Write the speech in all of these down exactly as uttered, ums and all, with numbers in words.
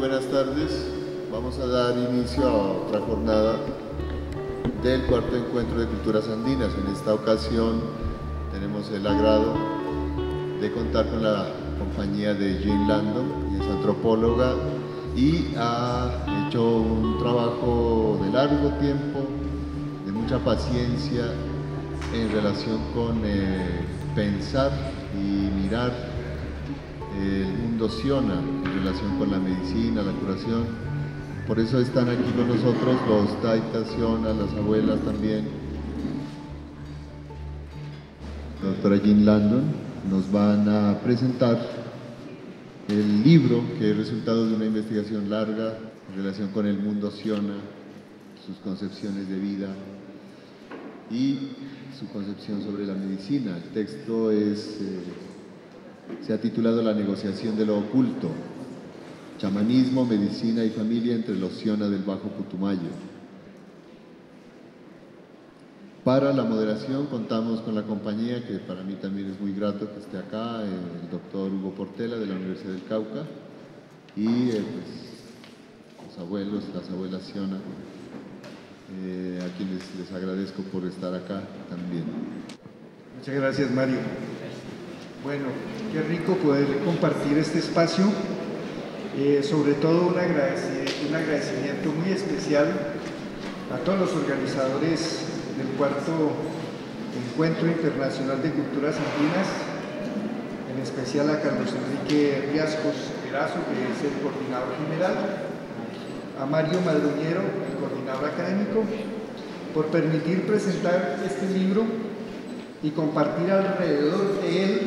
buenas tardes. Vamos a dar inicio a otra jornada del cuarto encuentro de culturas andinas. En esta ocasión tenemos el agrado de contar con la compañía de Jean Landon, que es antropóloga y ha hecho un trabajo de largo tiempo, de mucha paciencia en relación con eh, pensar y mirar el mundo Siona en relación con la medicina, la curación. Por eso están aquí con nosotros los taitas Siona, las abuelas también. La doctora Jean Landon nos van a presentar el libro que es resultado de una investigación larga en relación con el mundo Siona, sus concepciones de vida y su concepción sobre la medicina. El texto es, eh, se ha titulado La negociación de lo oculto, chamanismo, medicina y familia entre los Siona del Bajo Putumayo. Para la moderación contamos con la compañía, que para mí también es muy grato que esté acá, el doctor Hugo Portela de la Universidad del Cauca y eh, pues, los abuelos, las abuelas Siona, eh, a quienes les agradezco por estar acá también. Muchas gracias, Mario. Bueno, qué rico poder compartir este espacio, eh, sobre todo un agradecimiento, un agradecimiento muy especial a todos los organizadores del cuarto Encuentro Internacional de Culturas Andinas, en especial a Carlos Enrique Riascos Erazo, que es el coordinador general, a Mario Madruñero, el coordinador académico, por permitir presentar este libro y compartir alrededor de él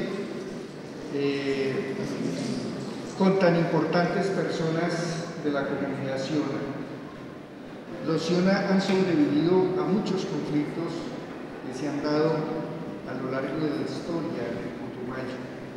eh, con tan importantes personas de la comunidad Siona. Los Siona han sobrevivido a muchos conflictos que se han dado a lo largo de la historia del Putumayo,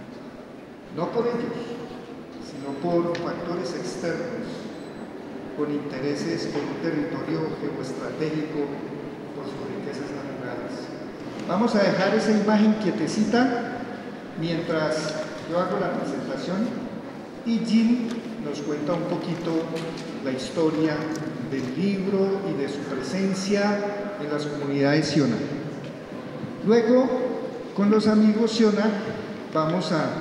no por ellos, sino por factores externos, con intereses por un territorio geoestratégico, por sus riquezas naturales. Vamos a dejar esa imagen quietecita mientras yo hago la presentación y Jean nos cuenta un poquito la historia del libro y de su presencia en las comunidades Siona. Luego, con los amigos Siona, vamos a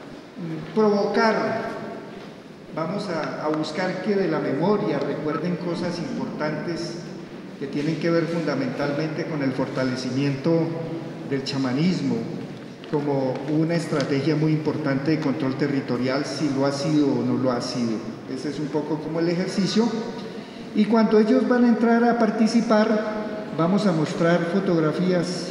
provocar, vamos a, a buscar que de la memoria recuerden cosas importantes que tienen que ver fundamentalmente con el fortalecimiento del chamanismo como una estrategia muy importante de control territorial, si lo ha sido o no lo ha sido. Ese es un poco como el ejercicio. Y cuando ellos van a entrar a participar, vamos a mostrar fotografías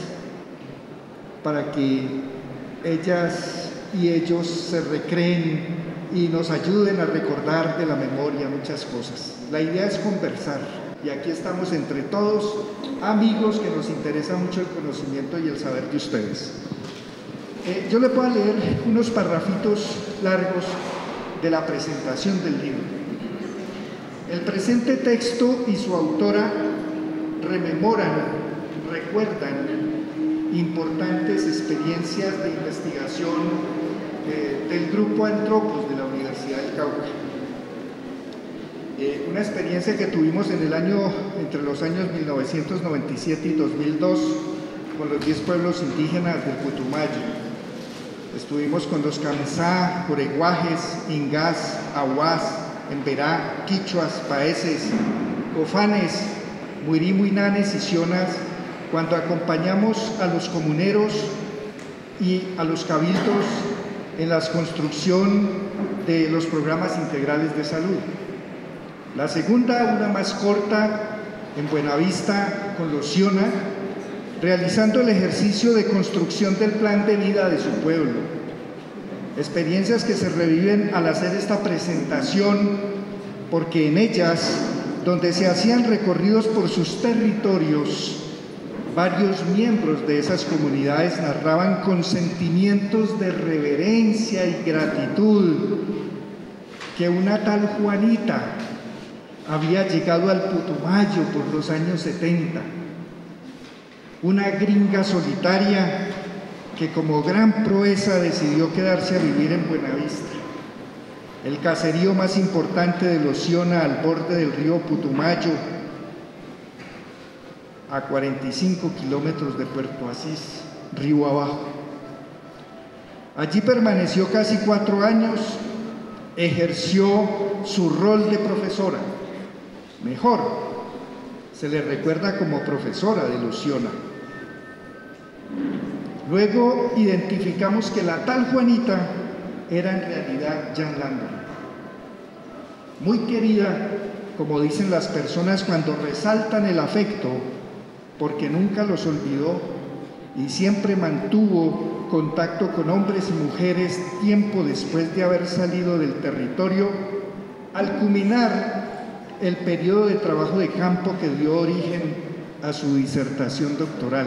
para que ellas y ellos se recreen y nos ayuden a recordar de la memoria muchas cosas. La idea es conversar y aquí estamos entre todos, amigos que nos interesa mucho el conocimiento y el saber de ustedes. Eh, yo les voy a leer unos parrafitos largos de la presentación del libro. El presente texto y su autora rememoran, recuerdan importantes experiencias de investigación eh, del grupo Antropos de la Universidad del Cauca. Eh, una experiencia que tuvimos en el año, entre los años mil novecientos noventa y siete y dos mil dos con los diez pueblos indígenas del Putumayo. Estuvimos con los Kamsá, Coreguajes, Ingás, Aguás, Emberá, Quichuas, Paeses, Cofanes, Muirimuinanes y Sionas, cuando acompañamos a los comuneros y a los cabildos en la construcción de los programas integrales de salud. La segunda, una más corta, en Buenavista, con los Siona, realizando el ejercicio de construcción del plan de vida de su pueblo. Experiencias que se reviven al hacer esta presentación, porque en ellas, donde se hacían recorridos por sus territorios, varios miembros de esas comunidades narraban con sentimientos de reverencia y gratitud que una tal Juanita había llegado al Putumayo por los años setenta, una gringa solitaria que como gran proeza decidió quedarse a vivir en Buenavista. el caserío más importante de Losiona, al borde del río Putumayo, a cuarenta y cinco kilómetros de Puerto Asís, río abajo. Allí permaneció casi cuatro años, ejerció su rol de profesora. Mejor, se le recuerda como profesora de Losiona. Luego identificamos que la tal Juanita era en realidad Jan Landon, muy querida, como dicen las personas cuando resaltan el afecto, porque nunca los olvidó y siempre mantuvo contacto con hombres y mujeres tiempo después de haber salido del territorio, al culminar el periodo de trabajo de campo que dio origen a su disertación doctoral.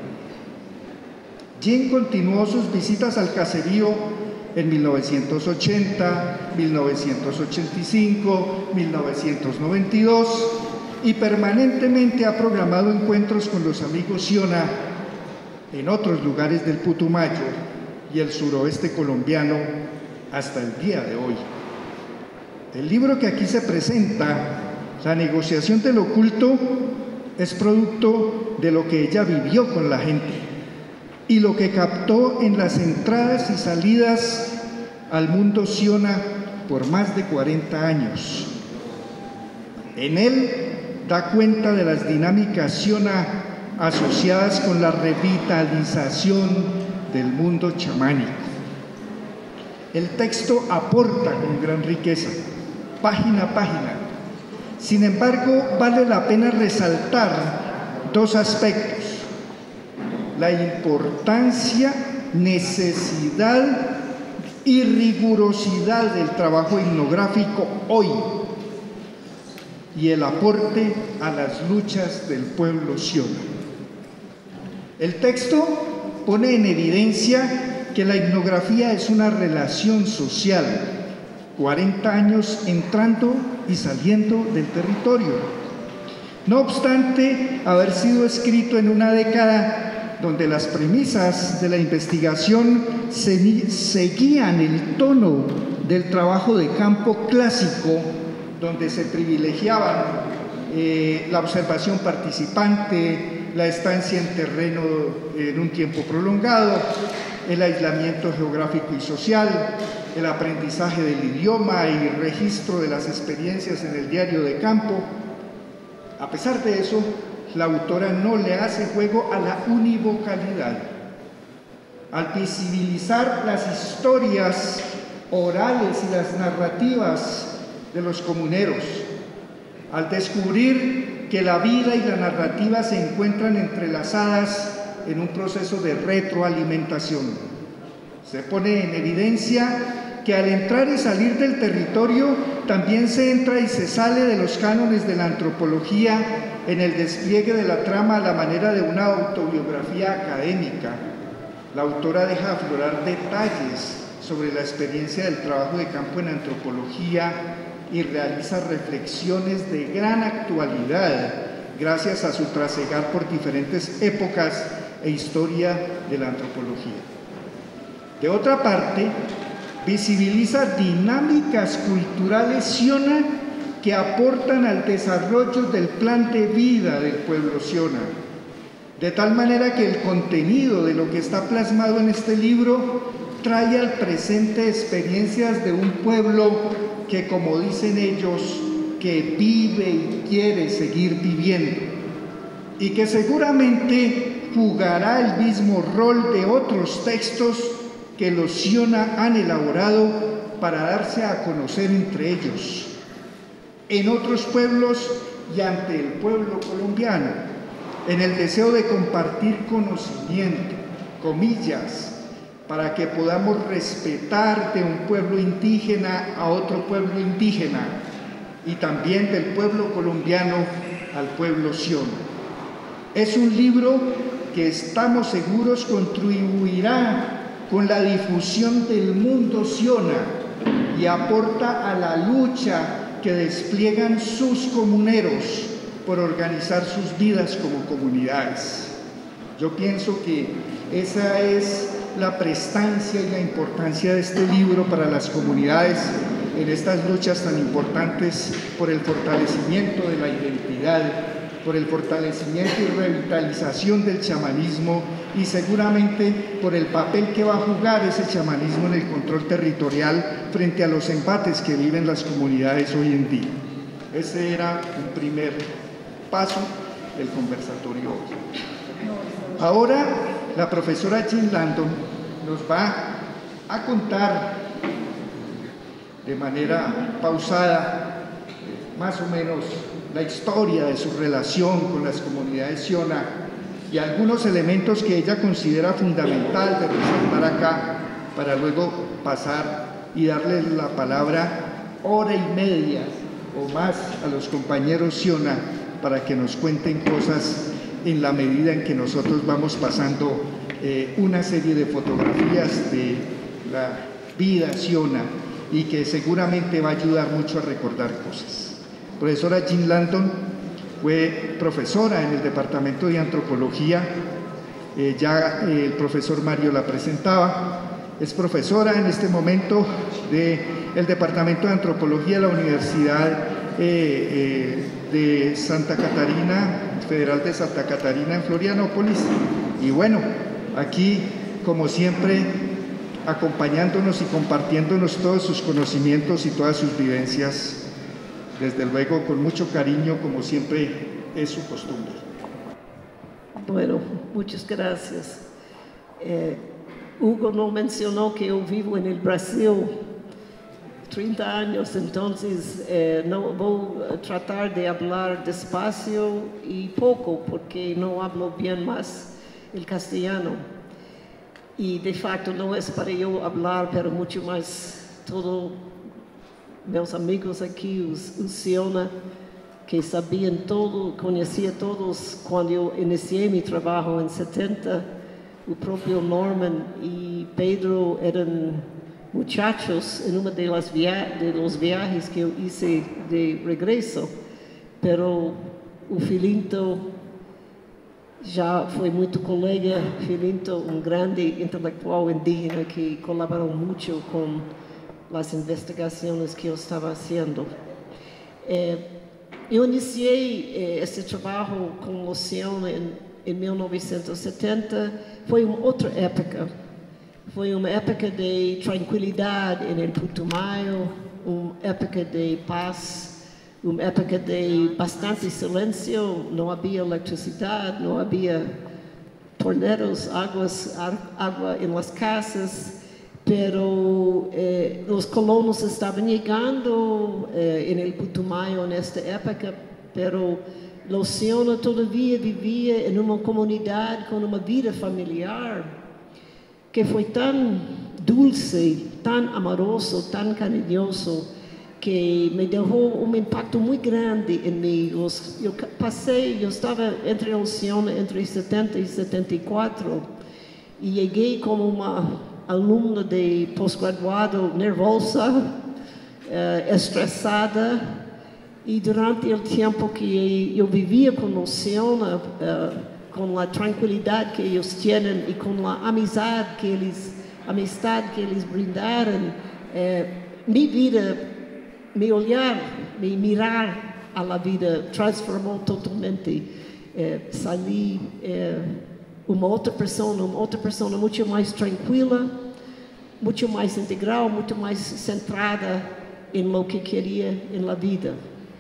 Jean continuó sus visitas al caserío en mil novecientos ochenta, mil novecientos ochenta y cinco, mil novecientos noventa y dos y permanentemente ha programado encuentros con los amigos Siona en otros lugares del Putumayo y el suroeste colombiano hasta el día de hoy. El libro que aquí se presenta, La negociación del oculto, es producto de lo que ella vivió con la gente y lo que captó en las entradas y salidas al mundo Siona por más de cuarenta años. En él da cuenta de las dinámicas Siona asociadas con la revitalización del mundo chamánico. El texto aporta con gran riqueza, página a página. Sin embargo, vale la pena resaltar dos aspectos: la importancia, necesidad y rigurosidad del trabajo etnográfico hoy y el aporte a las luchas del pueblo Siona. El texto pone en evidencia que la etnografía es una relación social, cuarenta años entrando y saliendo del territorio. No obstante haber sido escrito en una década donde las premisas de la investigación seguían el tono del trabajo de campo clásico, donde se privilegiaban eh, la observación participante, la estancia en terreno en un tiempo prolongado, el aislamiento geográfico y social, el aprendizaje del idioma y registro de las experiencias en el diario de campo. A pesar de eso, la autora no le hace juego a la univocalidad. Al visibilizar las historias orales y las narrativas de los comuneros, al descubrir que la vida y la narrativa se encuentran entrelazadas en un proceso de retroalimentación, se pone en evidencia que al entrar y salir del territorio también se entra y se sale de los cánones de la antropología en el despliegue de la trama a la manera de una autobiografía académica. La autora deja aflorar detalles sobre la experiencia del trabajo de campo en antropología y realiza reflexiones de gran actualidad gracias a su trasegar por diferentes épocas e historia de la antropología. De otra parte, visibiliza dinámicas culturales Siona que aportan al desarrollo del plan de vida del pueblo Siona, de tal manera que el contenido de lo que está plasmado en este libro trae al presente experiencias de un pueblo que, como dicen ellos, que vive y quiere seguir viviendo, y que seguramente jugará el mismo rol de otros textos que los Siona han elaborado para darse a conocer entre ellos, en otros pueblos y ante el pueblo colombiano, en el deseo de compartir conocimiento, comillas, para que podamos respetar de un pueblo indígena a otro pueblo indígena y también del pueblo colombiano al pueblo Siona. Es un libro que estamos seguros contribuirá con la difusión del mundo Siona y aporta a la lucha que despliegan sus comuneros por organizar sus vidas como comunidades. Yo pienso que esa es la prestancia y la importancia de este libro para las comunidades en estas luchas tan importantes por el fortalecimiento de la identidad, por el fortalecimiento y revitalización del chamanismo y seguramente por el papel que va a jugar ese chamanismo en el control territorial frente a los embates que viven las comunidades hoy en día. Ese era un primer paso del conversatorio hoy. Ahora la profesora Jean Landon nos va a contar de manera pausada más o menos la historia de su relación con las comunidades Siona y algunos elementos que ella considera fundamental de resaltar acá para luego pasar y darle la palabra hora y media o más a los compañeros Siona para que nos cuenten cosas en la medida en que nosotros vamos pasando eh, una serie de fotografías de la vida Siona y que seguramente va a ayudar mucho a recordar cosas. Profesora Jean Landon fue profesora en el Departamento de Antropología, eh, ya eh, el profesor Mario la presentaba, es profesora en este momento del Departamento de Antropología de la Universidad eh, eh, de Santa Catarina, Federal de Santa Catarina en Florianópolis, y bueno, aquí como siempre acompañándonos y compartiéndonos todos sus conocimientos y todas sus vivencias, desde luego con mucho cariño, como siempre es su costumbre. Bueno, muchas gracias. Eh, Hugo no mencionó que yo vivo en el Brasil treinta años, entonces eh, no voy a tratar de hablar despacio y poco, porque no hablo bien más el castellano. Y de facto no es para yo hablar, pero mucho más todos meus amigos aquí, os, os Siona, que sabían todo, conhecia todos quando eu iniciei meu trabalho em setenta, o próprio Norman e Pedro eram muchachos em uma de las via de los viajes que eu hice de regresso, pero o Filinto já foi muito colega, Filinto, um grande intelectual indígena que colaborou muito com as investigações que eu estava fazendo. Eh, eu iniciei eh, esse trabalho com o Siona em, em mil novecentos e setenta, foi uma outra época, foi uma época de tranquilidade em Putumayo, uma época de paz, uma época de bastante silêncio, não havia eletricidade, não havia torneiros, águas, água em las casas, pero eh, os colonos estavam chegando eh, em Putumayo nesta época, pero o Siona todavia vivia em uma comunidade com uma vida familiar que foi tão dulce, tão amoroso, tão carinhoso, que me deixou um impacto muito grande em mim. Eu passei, eu estava entre o Siona entre setenta e setenta e quatro e cheguei como uma aluna de pós-graduado nervosa, uh, estressada, e durante o tempo que eu vivia com o Siona, uh, com a tranquilidade que eles têm e com a amizade que eles, amistade que eles brindaram, uh, minha vida, meu olhar, meu mirar à vida transformou totalmente. Uh, saí uh, uma outra pessoa, uma outra pessoa muito mais tranquila, muito mais integral, muito mais centrada em lo que queria em la vida.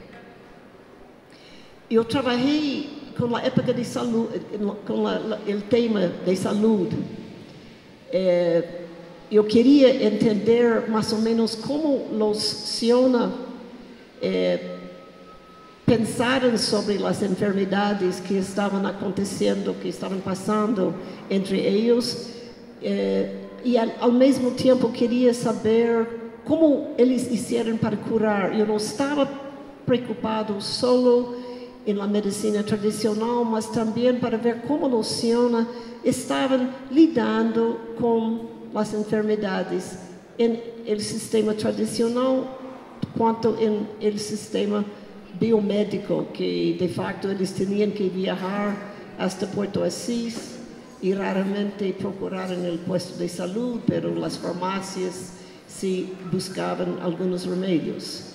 Eu trabalhei com a época de saúde, com o tema de saúde. É, eu queria entender mais ou menos como os Siona é, pensaram sobre as enfermidades que estavam acontecendo, que estavam passando entre eles, é, e ao, ao mesmo tempo queria saber como eles fizeram para curar. Eu não estava preocupado só em la medicina tradicional, mas também para ver como os Siona estavam lidando com as enfermidades em el sistema tradicional quanto em el sistema biomédico, que de facto eles tinham que viajar hasta Porto Assis e raramente procuraram o posto de saúde, pero as farmácias si buscaban algunos remedios.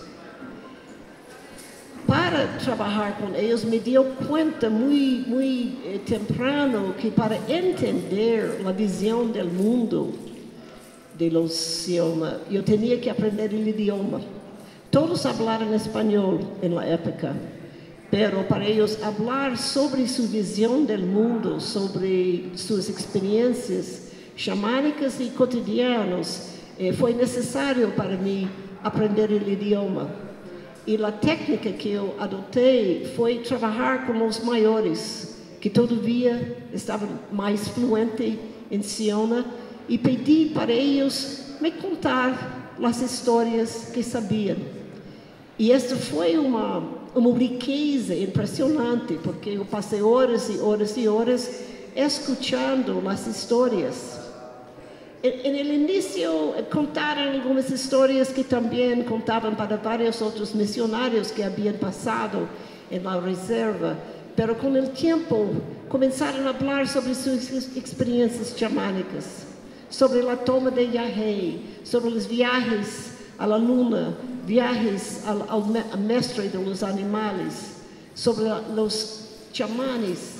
Para trabajar con ellos me dio cuenta muy, muy eh, temprano que para entender la visión del mundo de los Sioma, yo tenía que aprender el idioma. Todos hablaban español en la época, pero para ellos hablar sobre su visión del mundo, sobre sus experiencias chamánicas y cotidianas, eh, fue necesario para mí aprender el idioma. Y la técnica que yo adopté fue trabajar con los mayores, que todavía estaban más fluentes en Siona, y pedí para ellos me contar las historias que sabían. E esta foi uma, uma riqueza impressionante, porque eu passei horas e horas e horas escutando as histórias. En el inicio contaron algunas historias que también contaban para varios otros misionarios que habían pasado en la reserva, pero con el tiempo comenzaron a hablar sobre sus experiencias chamánicas, sobre la toma de Yahé, sobre los viajes a la luna, viajes al, al mestre de los animales, sobre los chamanes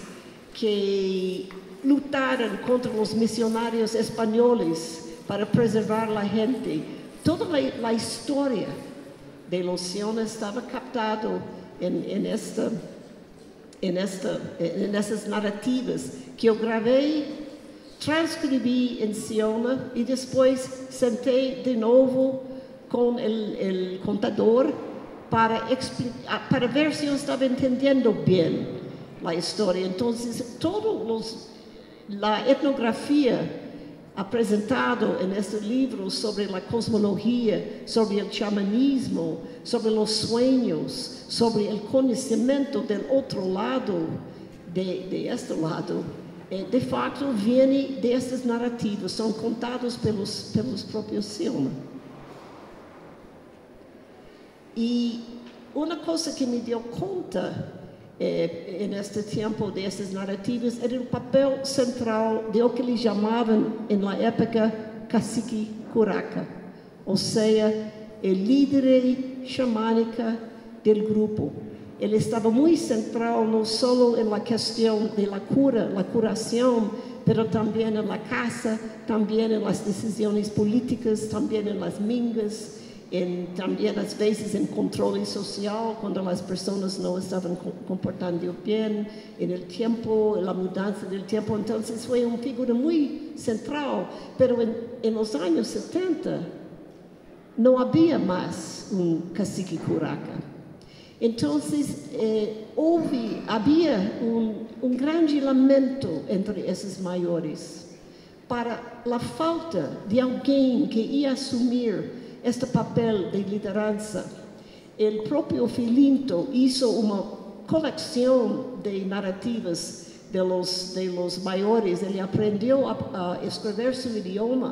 que lutaron contra los misionarios españoles para preservar la gente. Toda la, la historia de los Siona estaba captado en, en, esta, en, esta, en esas narrativas que yo grabé, transcribí en Siona y después senté de nuevo con el, el contador para, para ver si yo estaba entendiendo bien la historia. Entonces, todos los la etnografía ha presentado en este libro sobre la cosmología, sobre el chamanismo, sobre los sueños, sobre el conocimiento del otro lado, de, de este lado, eh, de facto viene de estas narrativas, son contados pelos, pelos propios Siona. Y una cosa que me dio cuenta Eh, en este tiempo de estas narrativas era el papel central de lo que le llamaban en la época cacique curaca, o sea, el líder chamánica del grupo. Él estaba muy central no solo en la cuestión de la cura, la curación, pero también en la casa, también en las decisiones políticas, también en las mingas, En, también a veces en control social, cuando las personas no estaban comportando bien, en el tiempo, en la mudanza del tiempo. Entonces fue una figura muy central, pero en, en los años setenta no había más un cacique curaca. Entonces eh, hubo, había un, un gran lamento entre esos mayores para la falta de alguien que ia assumir este papel de liderança. El propio Filinto hizo una colección de narrativas de los, de los mayores. Él aprendió a, a escribir su idioma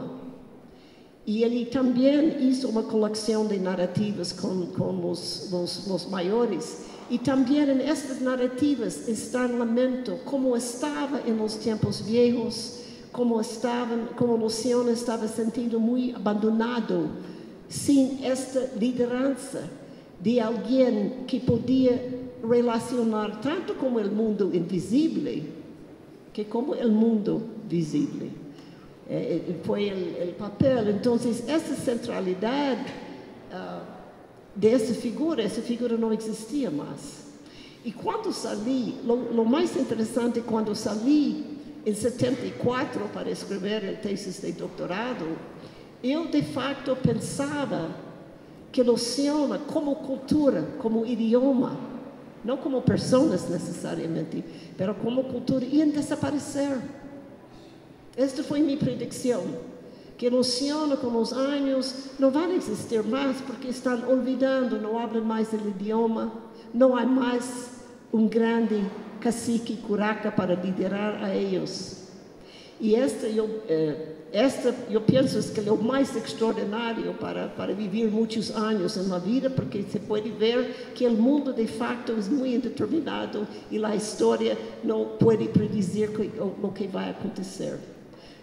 y él también hizo una colección de narrativas con, con los, los, los mayores. Y también en estas narrativas está el lamento, como estaba en los tiempos viejos, como, estaban, como los Siona estaba sentido muy abandonado, sin esta liderança de alguien que podía relacionar tanto con el mundo invisible que como el mundo visible. Eh, fue el, el papel. Entonces, esa centralidad uh, de esa figura, esa figura no existía más. Y cuando salí, lo, lo más interesante, cuando salí en setenta y cuatro para escribir el tesis de doctorado, eu de facto pensava que los Siona como cultura, como idioma, não como pessoas necessariamente, mas como cultura, iam desaparecer. Esta foi minha predição, que los Siona com os anos não vão existir mais porque estão olvidando, não falam mais o idioma, não há mais um grande cacique curaca para liderar a eles. E esta eu eh, Esta, eu penso que é o mais extraordinário para, para viver muitos anos na vida, porque se pode ver que o mundo de facto é muito indeterminado e a história não pode predizer que, o, o que vai acontecer.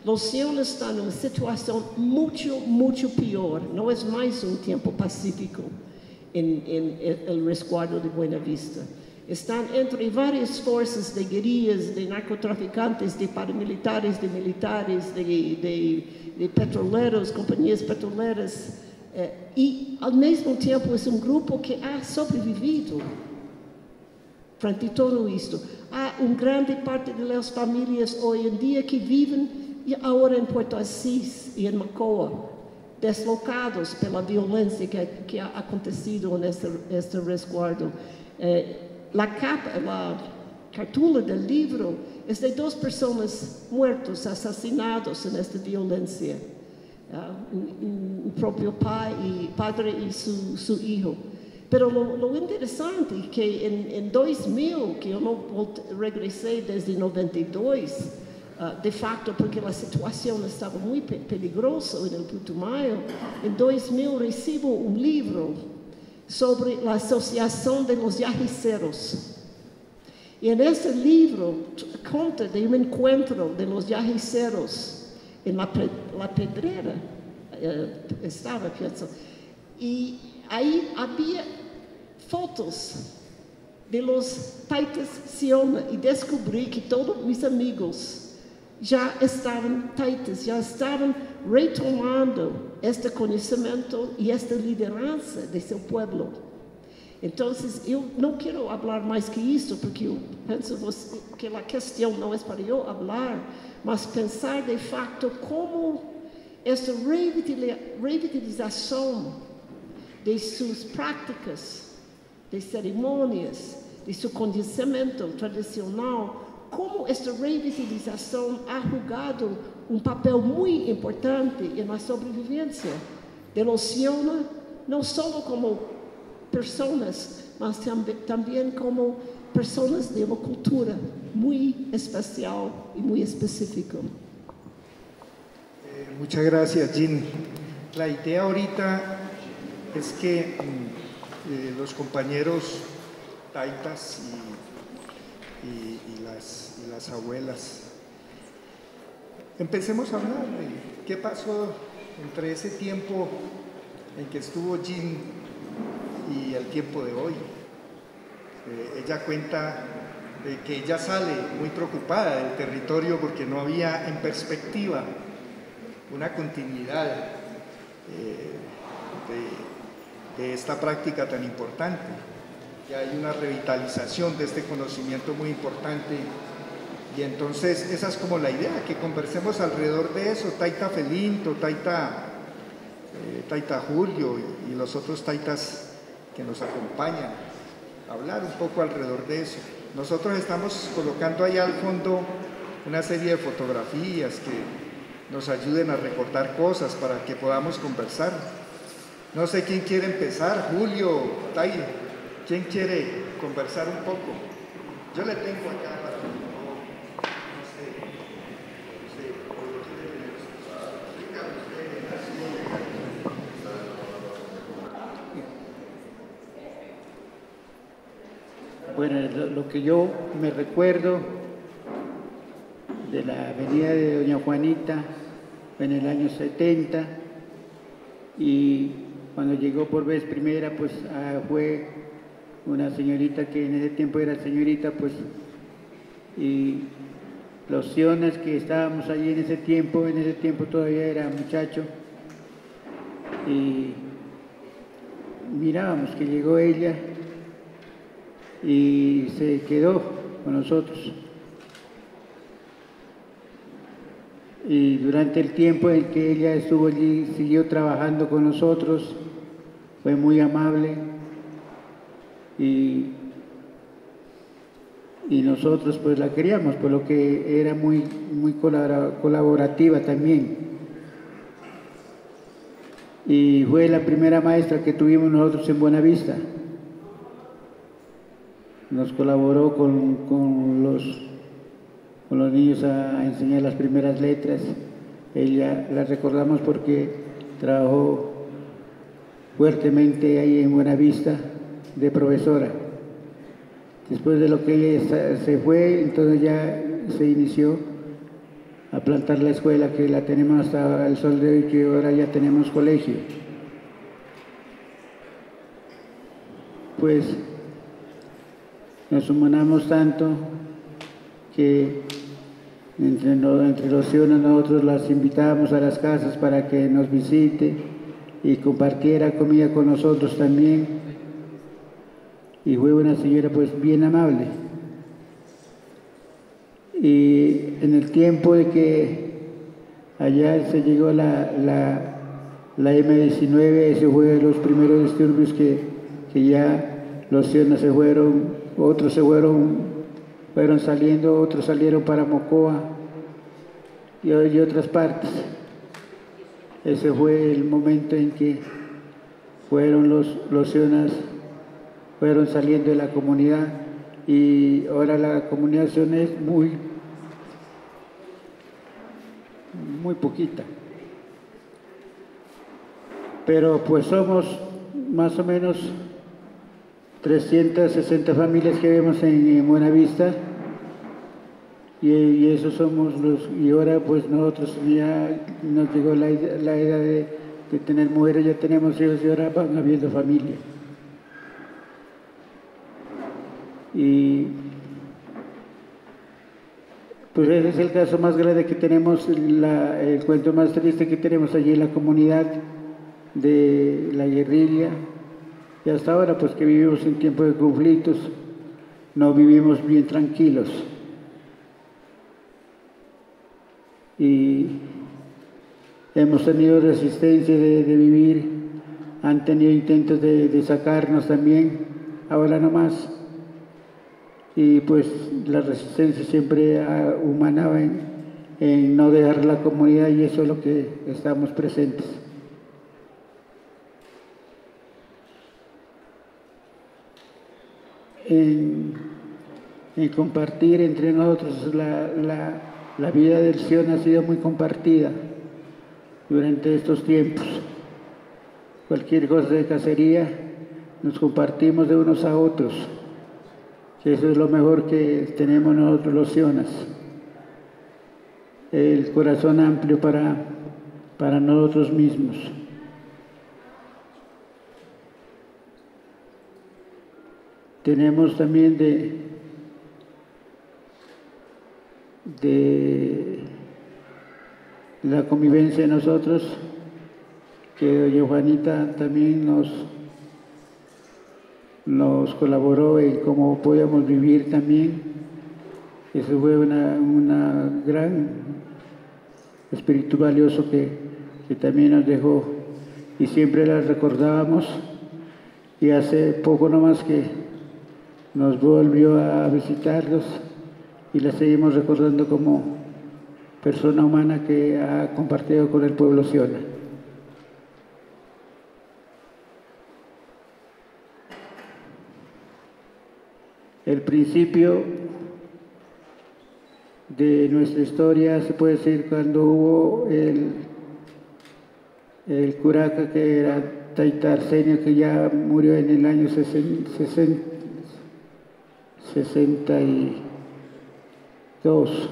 Los Siones están en una situación mucho, mucho peor. No es más un tiempo pacífico en, en, en el resguardo de Buena Vista. Están entre varias fuerzas de guerrillas, de narcotraficantes, de paramilitares, de militares, de, de, de petroleros, compañías petroleras. Eh, y al mismo tiempo es un grupo que ha sobrevivido frente a todo esto. Hay una gran parte de las familias hoy en día que viven y ahora en Puerto Asís y en Macoa, deslocados pela violencia que, que ha acontecido en este, este resguardo. Eh, la capa, la cartula del libro es de dos personas muertas, asesinados en esta violencia. Uh, un, un propio pai y, padre y su, su hijo. Pero lo, lo interesante es que en, en dos mil, que yo no regresé desde noventa y dos, uh, de facto porque la situación estaba muy pe peligrosa en el Putumayo, en dos mil recibo un libro sobre la Asociación de los Yajiceros. Y en ese libro cuenta de un encuentro de los yajiceros en la, la Pedrera, eh, estaba, pienso, y ahí había fotos de los taitas Siona y descubrí que todos mis amigos ya estaban taitas, ya estaban retomando este conocimiento y esta liderança de seu pueblo. Entonces, eu não quero falar mais que isso, porque eu penso que a questão não é para eu falar, mas pensar de facto como esta revitalização de suas práticas, de cerimônias, de seu conhecimento tradicional, como esta revitalização ha jugado um papel muito importante na sobrevivência de los Siona, não só como pessoas, mas também como pessoas de uma cultura muito especial e muito específica. Eh, muchas gracias, Jean. La idea ahorita es que eh, los compañeros taitas y, y, y, las, y las abuelas empecemos a hablar de qué pasó entre ese tiempo en que estuvo Jean y el tiempo de hoy. Eh, ella cuenta de que ella sale muy preocupada del territorio porque no había en perspectiva una continuidad eh, de, de esta práctica tan importante. Que hay una revitalización de este conocimiento muy importante. Y entonces esa es como la idea, que conversemos alrededor de eso, Taita Felinto, Taita, eh, Taita Julio y, y los otros taitas que nos acompañan, hablar un poco alrededor de eso. Nosotros estamos colocando ahí al fondo una serie de fotografías que nos ayuden a recordar cosas para que podamos conversar. No sé quién quiere empezar, Julio, Tai, ¿quién quiere conversar un poco? Yo le tengo acá para... Bueno, lo, lo que yo me recuerdo de la venida de doña Juanita en el año setenta, y cuando llegó por vez primera, pues ah, fue una señorita que en ese tiempo era señorita, pues, y los siones que estábamos allí en ese tiempo, en ese tiempo todavía era muchacho, y mirábamos que llegó ella y se quedó con nosotros. Y durante el tiempo en que ella estuvo allí, siguió trabajando con nosotros, fue muy amable, y, y nosotros pues la queríamos, por lo que era muy, muy colaborativa también. Y fue la primera maestra que tuvimos nosotros en Buenavista. Nos colaboró con, con, los, con los niños a, a enseñar las primeras letras. Ella la recordamos porque trabajó fuertemente ahí en Buenavista de profesora. Después de lo que ella se fue, entonces ya se inició a plantar la escuela, que la tenemos hasta el sol de hoy, que ahora ya tenemos colegio. Pues nos humanamos tanto que entre, no, entre los ciudadanos nosotros las invitamos a las casas para que nos visite y compartiera comida con nosotros también. Y fue una señora pues bien amable. Y en el tiempo de que allá se llegó la, la, la eme diecinueve, ese fue de los primeros disturbios que, que ya los ciudadanos se fueron, otros se fueron, fueron saliendo, otros salieron para Mocoa y, y otras partes. Ese fue el momento en que fueron los, los ciudadanos, fueron saliendo de la comunidad, y ahora la comunidad es muy, muy poquita. Pero pues somos más o menos trescientas sesenta familias que vemos en, en Buenavista, y, y eso somos los, y ahora pues nosotros ya nos llegó la, la edad de, de tener mujeres, ya tenemos hijos y ahora van habiendo familia. Y pues ese es el caso más grande que tenemos, la, el cuento más triste que tenemos allí en la comunidad de la guerrilla. Y hasta ahora pues que vivimos en tiempo de conflictos, no vivimos bien tranquilos. Y hemos tenido resistencia de, de vivir, han tenido intentos de, de sacarnos también, ahora no más. Y pues la resistencia siempre humanaba en, en no dejar la comunidad, y eso es lo que estamos presentes. En, en compartir entre nosotros, la, la, la vida del Sion ha sido muy compartida durante estos tiempos. Cualquier cosa de cacería nos compartimos de unos a otros. Eso es lo mejor que tenemos nosotros los sionas, el corazón amplio para, para nosotros mismos. Tenemos también de, de la convivencia de nosotros, que doña Juanita también nos nos colaboró en cómo podíamos vivir también. Eso fue una, una gran espíritu valioso que, que también nos dejó, y siempre la recordábamos, y hace poco nomás que nos volvió a visitarlos y la seguimos recordando como persona humana que ha compartido con el pueblo siona. El principio de nuestra historia se puede decir cuando hubo el, el curaca, que era Taita Arsenio, que ya murió en el año sesenta y dos.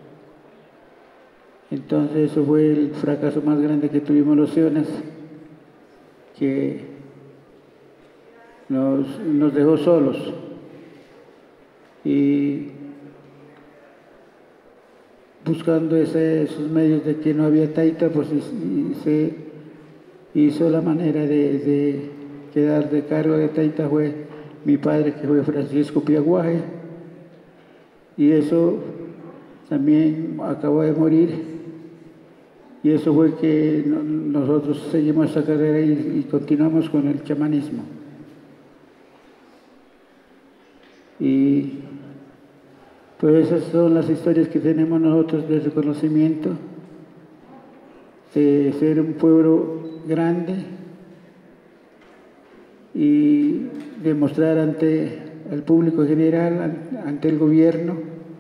Entonces eso fue el fracaso más grande que tuvimos los sionas, que nos, nos dejó solos. Y buscando ese, esos medios de que no había taita, pues y, y se hizo la manera de, de quedar de cargo de taita fue mi padre, que fue Francisco Piaguaje, y eso también acabó de morir, y eso fue que no, nosotros seguimos esta carrera y, y continuamos con el chamanismo. Y pues esas son las historias que tenemos nosotros de reconocimiento, de ser un pueblo grande y demostrar ante el público general, ante el gobierno.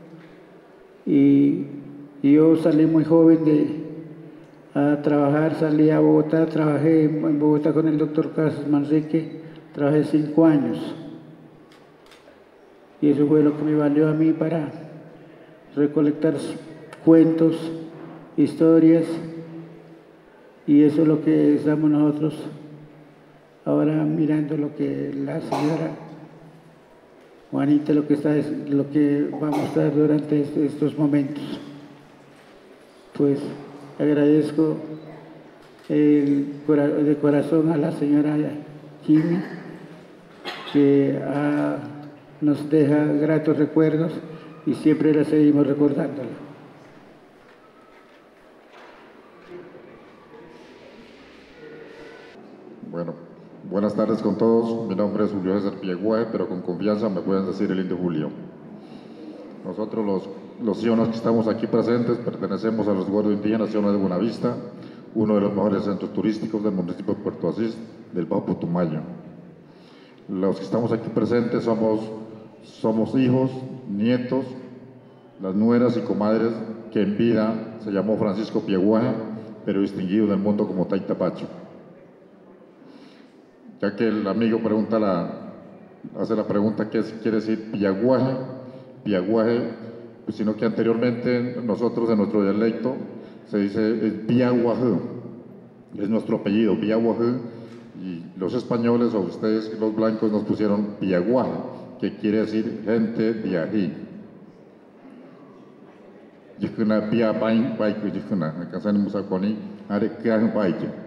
Y, y yo salí muy joven de, a trabajar, salí a Bogotá, trabajé en Bogotá con el doctor Casas Manrique, trabajé cinco años. Y eso fue lo que me valió a mí para recolectar cuentos historias, y eso es lo que estamos nosotros ahora mirando, lo que la señora Juanita lo que, está, lo que va a mostrar durante estos momentos. Pues agradezco el, de corazón a la señora Jimmy, que ha, nos deja gratos recuerdos y siempre la seguimos recordándola. Bueno, buenas tardes con todos. Mi nombre es Julio César Pieguaje, pero con confianza me pueden decir el Indio Julio. Nosotros los, los sionos que estamos aquí presentes pertenecemos al resguardo indígena Siono de Buenavista, uno de los mejores centros turísticos del municipio de Puerto Asís, del Bajo Putumayo. Los que estamos aquí presentes somos, somos hijos, nietos, las nueras y comadres que en vida se llamó Francisco Pieguaje, pero distinguido en el mundo como Taita Pacho. Ya que el amigo pregunta la, hace la pregunta qué quiere decir Piaguaje, Piaguaje, pues, sino que anteriormente nosotros en nuestro dialecto se dice Piaguaje, es nuestro apellido, Piaguaje, y los españoles o ustedes los blancos nos pusieron Piaguaje, que quiere decir gente de aquí. Yikuna Pia Bain Baiko Yikuna, acá se Musaconi, Are Kian Baike.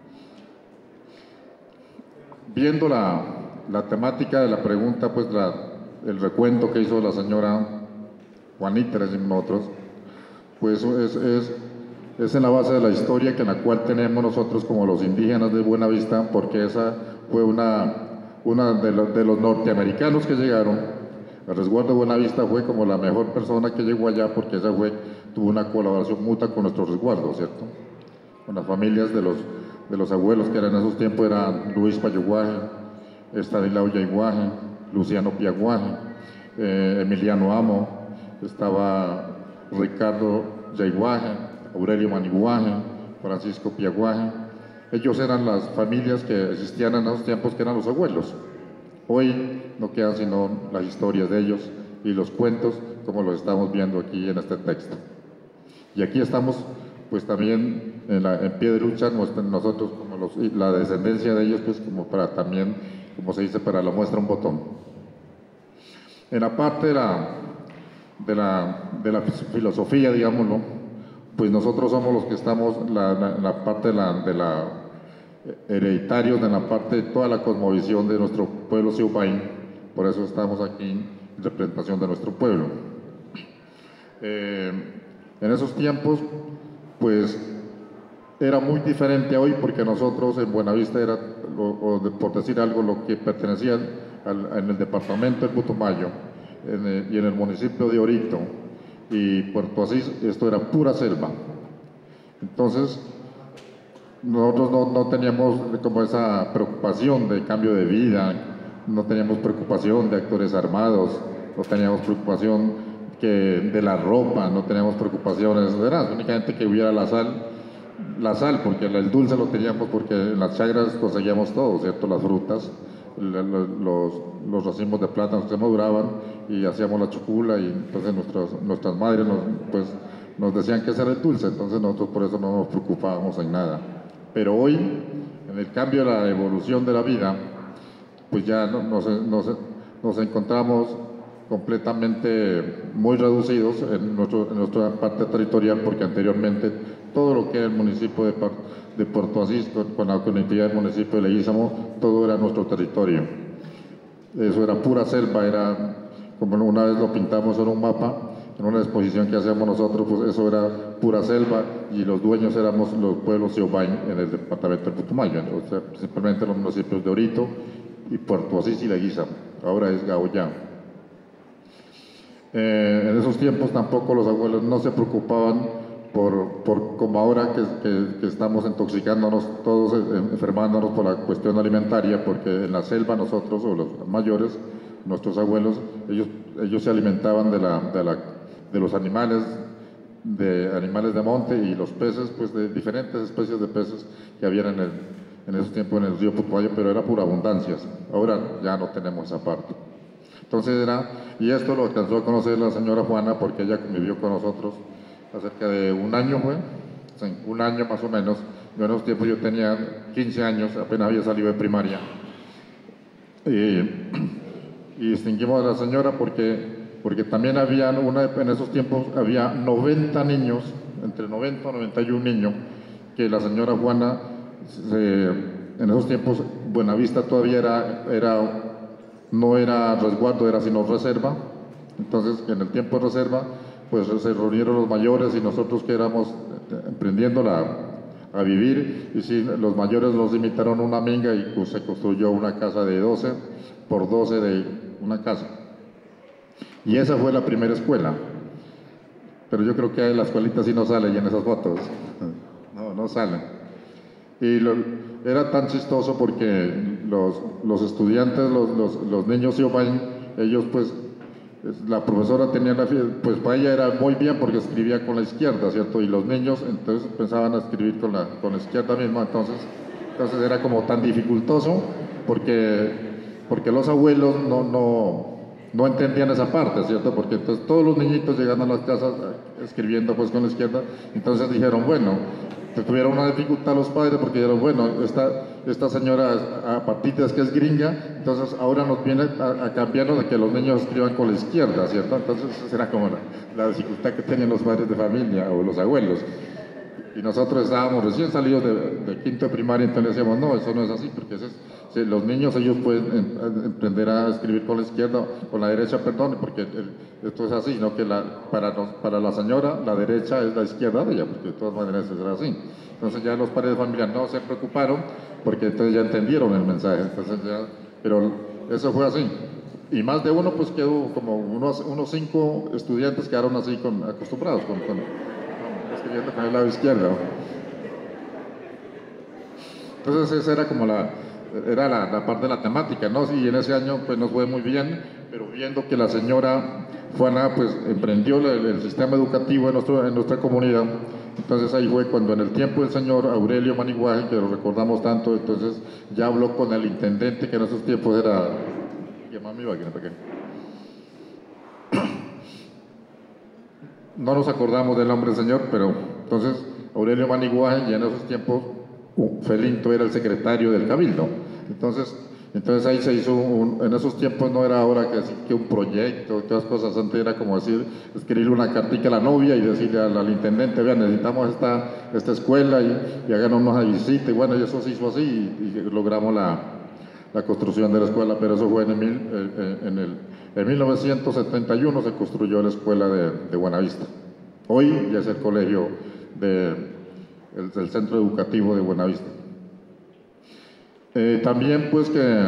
Viendo la, la temática de la pregunta, pues la, el recuento que hizo la señora Juanita, nosotros, pues es, es, es en la base de la historia que en la cual tenemos nosotros como los indígenas de Buenavista, porque esa fue una, una de, los, de los norteamericanos que llegaron. El resguardo de Buenavista fue como la mejor persona que llegó allá, porque ella fue, tuvo una colaboración mutua con nuestro resguardo, ¿cierto? Con las familias de los de los abuelos que eran en esos tiempos, eran Luis Payoguaje, Estanislao Yaiguaje, Luciano Piaguaje, eh, Emiliano Amo, estaba Ricardo Yaiguaje, Aurelio Maniguaje, Francisco Piaguaje. Ellos eran las familias que existían en esos tiempos, que eran los abuelos. Hoy no quedan sino las historias de ellos y los cuentos, como los estamos viendo aquí en este texto. Y aquí estamos pues también en, la, en pie de lucha, nosotros como los, la descendencia de ellos, pues como para también, como se dice, para la muestra un botón. En la parte de la, de la, de la filosofía, digámoslo, pues nosotros somos los que estamos la, la, en la parte de la, de la hereditarios, en la parte de toda la cosmovisión de nuestro pueblo Siupaín, por eso estamos aquí en representación de nuestro pueblo. Eh, en esos tiempos, pues era muy diferente a hoy, porque nosotros en Buenavista era, o, o de, por decir algo, lo que pertenecía al, en el departamento del Putumayo en el, y en el municipio de Orito y Puerto Asís, esto era pura selva. Entonces, nosotros no, no teníamos como esa preocupación de cambio de vida, no teníamos preocupación de actores armados, no teníamos preocupación que de la ropa, no teníamos preocupaciones, era únicamente que hubiera la sal, la sal, porque el dulce lo teníamos porque en las chagras conseguíamos todo, ¿cierto? Las frutas, los, los, los racimos de plátano que maduraban y hacíamos la chocula, y entonces nuestras, nuestras madres nos, pues, nos decían que ese era el dulce, entonces nosotros por eso no nos preocupábamos en nada. Pero hoy, en el cambio de la evolución de la vida, pues ya nos, nos, nos encontramos completamente muy reducidos en, nuestro, en nuestra parte territorial, porque anteriormente todo lo que era el municipio de, de Puerto Asís, con, con la conectividad del municipio de Leguízamo, todo era nuestro territorio. Eso era pura selva, era, como una vez lo pintamos en un mapa, en una exposición que hacíamos nosotros, pues eso era pura selva, y los dueños éramos los pueblos Siobain en el departamento de Putumayo, o sea, simplemente los municipios de Orito y Puerto Asís y Leguízamo, ahora es Gaoyá. Eh, en esos tiempos tampoco los abuelos no se preocupaban por, por como ahora que, que, que estamos intoxicándonos todos, enfermándonos por la cuestión alimentaria, porque en la selva nosotros, o los mayores, nuestros abuelos, ellos, ellos se alimentaban de, la, de, la, de los animales, de animales de monte y los peces, pues de diferentes especies de peces que habían en, el, en esos tiempos en el río Putumayo, pero era pura abundancia. Ahora ya no tenemos esa parte. Entonces era, y esto lo alcanzó a conocer la señora Juana, porque ella convivió con nosotros acerca de un año, fue, sí, un año más o menos. Yo en esos tiempos yo tenía quince años, apenas había salido de primaria. Y, y distinguimos a la señora porque, porque también había, una, en esos tiempos había noventa niños, entre noventa y noventa y uno niños, que la señora Juana, se, en esos tiempos Buenavista todavía era, era, no era resguardo, era sino reserva. Entonces en el tiempo de reserva pues se reunieron los mayores y nosotros que éramos emprendiendo la, a vivir, y sí, los mayores nos invitaron a una minga y pues, se construyó una casa de doce por doce de una casa. Y esa fue la primera escuela. Pero yo creo que la escuelita sí no sale y en esas fotos. No, no salen. Y lo, era tan chistoso porque los, los estudiantes, los, los, los niños iban, ellos pues, la profesora tenía la, pues para ella era muy bien porque escribía con la izquierda, ¿cierto? Y los niños entonces pensaban a escribir con la, con la izquierda misma, entonces, entonces era como tan dificultoso porque, porque los abuelos no, no, no entendían esa parte, ¿cierto? Porque entonces todos los niñitos llegando a las casas escribiendo pues con la izquierda, entonces dijeron, bueno, tuvieron una dificultad los padres porque dijeron, bueno, esta, esta señora a partir de que es gringa, entonces ahora nos viene a, a cambiarnos de que los niños escriban con la izquierda, ¿cierto? Entonces esa era como la, la dificultad que tenían los padres de familia o los abuelos. Y nosotros estábamos recién salidos de, de quinto de primaria, entonces decíamos, no, eso no es así, porque ese es, si los niños ellos pueden em, aprender a escribir con la izquierda, con la derecha, perdón, porque el, esto es así, ¿no? Que la, para, nos, para la señora la derecha es la izquierda de ella, porque de todas maneras eso era así. Entonces ya los padres de familia no se preocuparon, porque entonces ya entendieron el mensaje, entonces ya, pero eso fue así. Y más de uno, pues quedó como unos, unos cinco estudiantes quedaron así con, acostumbrados con, con escribiendo con el lado izquierdo. Entonces esa era como la, era la, la parte de la temática, ¿no? Y en ese año pues nos fue muy bien, pero viendo que la señora Juana pues emprendió el, el sistema educativo en, nuestro, en nuestra comunidad, entonces ahí fue cuando en el tiempo del señor Aurelio Maniguaje, que lo recordamos tanto, entonces ya habló con el intendente que en esos tiempos era... No nos acordamos del nombre del señor, pero entonces Aurelio Maniguaje, y en esos tiempos uh, Felinto era el secretario del Cabildo. Entonces, entonces ahí se hizo, un, en esos tiempos no era ahora que, que un proyecto y todas las cosas, antes era como decir, escribirle una cartica a la novia y decirle al, al intendente, vean, necesitamos esta, esta escuela y, y háganos una visita, y bueno, y eso se hizo así y, y logramos la, la construcción de la escuela, pero eso fue en, el, en, el, en mil novecientos setenta y uno se construyó la escuela de, de Buenavista. Hoy ya es el colegio de, el, del centro educativo de Buenavista. Eh, también pues que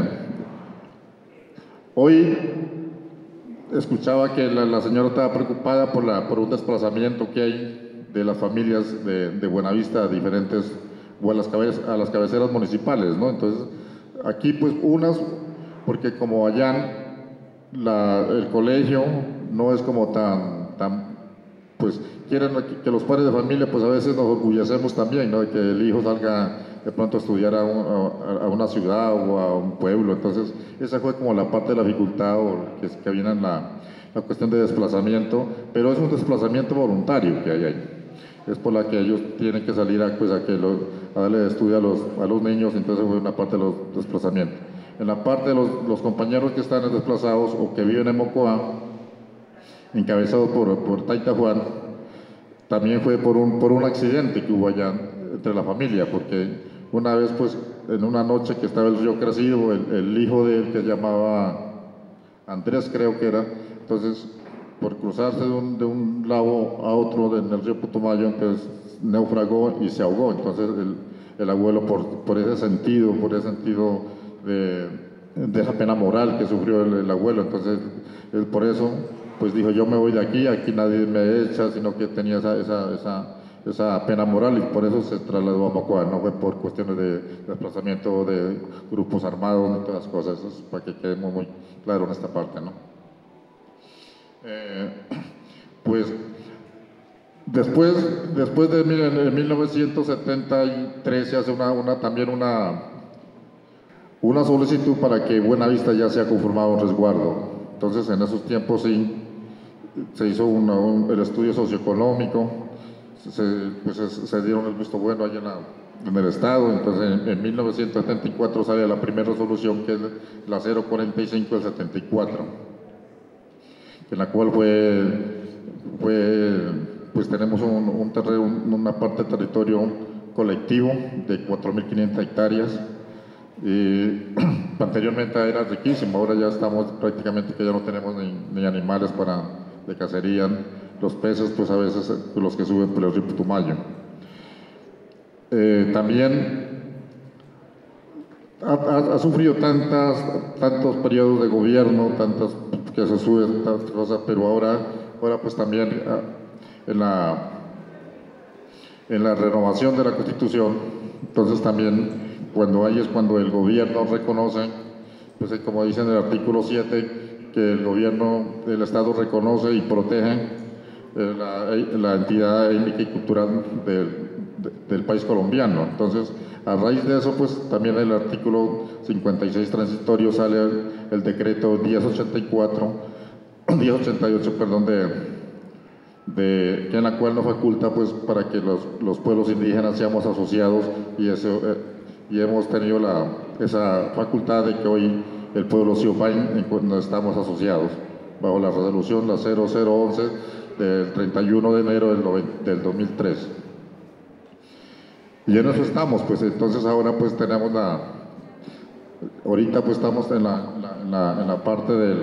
hoy escuchaba que la, la señora estaba preocupada por, la, por un desplazamiento que hay de las familias de, de Buenavista a diferentes, o a las, cabez, a las cabeceras municipales, ¿no? Entonces, aquí pues unas, porque como allá la, el colegio no es como tan, tan, pues quieren que los padres de familia pues a veces nos orgullecemos también, ¿no? De que el hijo salga de pronto a estudiar a, un, a, a una ciudad o a un pueblo, entonces esa fue como la parte de la dificultad o que, que viene en la, la cuestión de desplazamiento, pero es un desplazamiento voluntario que hay ahí. Es por la que ellos tienen que salir a, pues, a, que los, a darle estudio a los, a los niños, entonces fue una parte de los desplazamientos. En la parte de los, los compañeros que están desplazados o que viven en Mocoa, encabezados por, por Taita Juan, también fue por un, por un accidente que hubo allá entre la familia, porque una vez, pues, en una noche que estaba el río crecido, el, el hijo de él, que llamaba Andrés, creo que era, entonces, por cruzarse de un, de un lago a otro en el río Putumayo, entonces naufragó y se ahogó. Entonces el, el abuelo, por, por ese sentido, por ese sentido de, de esa pena moral que sufrió el, el abuelo, entonces él por eso pues dijo, yo me voy de aquí, aquí nadie me echa, sino que tenía esa, esa, esa, esa pena moral y por eso se trasladó a Mocoa, no fue por cuestiones de desplazamiento de grupos armados y todas las cosas. Eso es para que quede muy, muy claro en esta parte, ¿no? Eh, pues después, después de mil novecientos setenta y tres se hace una, una, también una, una solicitud para que Buenavista ya sea conformado un resguardo. Entonces en esos tiempos sí se hizo una, un, el estudio socioeconómico se, pues, se dieron el visto bueno allá en, la, en el Estado. Entonces en, en mil novecientos setenta y cuatro sale la primera resolución, que es la cero cuarenta y cinco del setenta y cuatro, en la cual fue, fue pues tenemos un, un terreno, una parte de territorio colectivo de cuatro mil quinientas hectáreas. Y anteriormente era riquísimo, ahora ya estamos prácticamente que ya no tenemos ni, ni animales para, de cacería, los peces pues a veces los que suben por el río Putumayo. Eh, también ha, ha, ha sufrido tantas, tantos periodos de gobierno, tantas que se suben tantas cosas, pero ahora, ahora pues también en la, en la renovación de la Constitución, entonces también cuando hay es cuando el gobierno reconoce, pues como dice en el artículo siete, que el gobierno del Estado reconoce y protege eh, la, la entidad étnica y cultural del, de, del país colombiano. Entonces, a raíz de eso, pues también el artículo cincuenta y seis transitorio sale el, el decreto diez ochenta y cuatro, diez ochenta y ocho, perdón, de, de, que en la cual nos faculta pues para que los, los pueblos indígenas seamos asociados y eso... Eh, y hemos tenido la, esa facultad de que hoy el pueblo Siopain nos estamos asociados bajo la resolución la cero cero once del treinta y uno de enero del, del dos mil tres. Y en eso estamos, pues entonces ahora pues tenemos la, ahorita pues estamos en la, la, en la, en la parte del,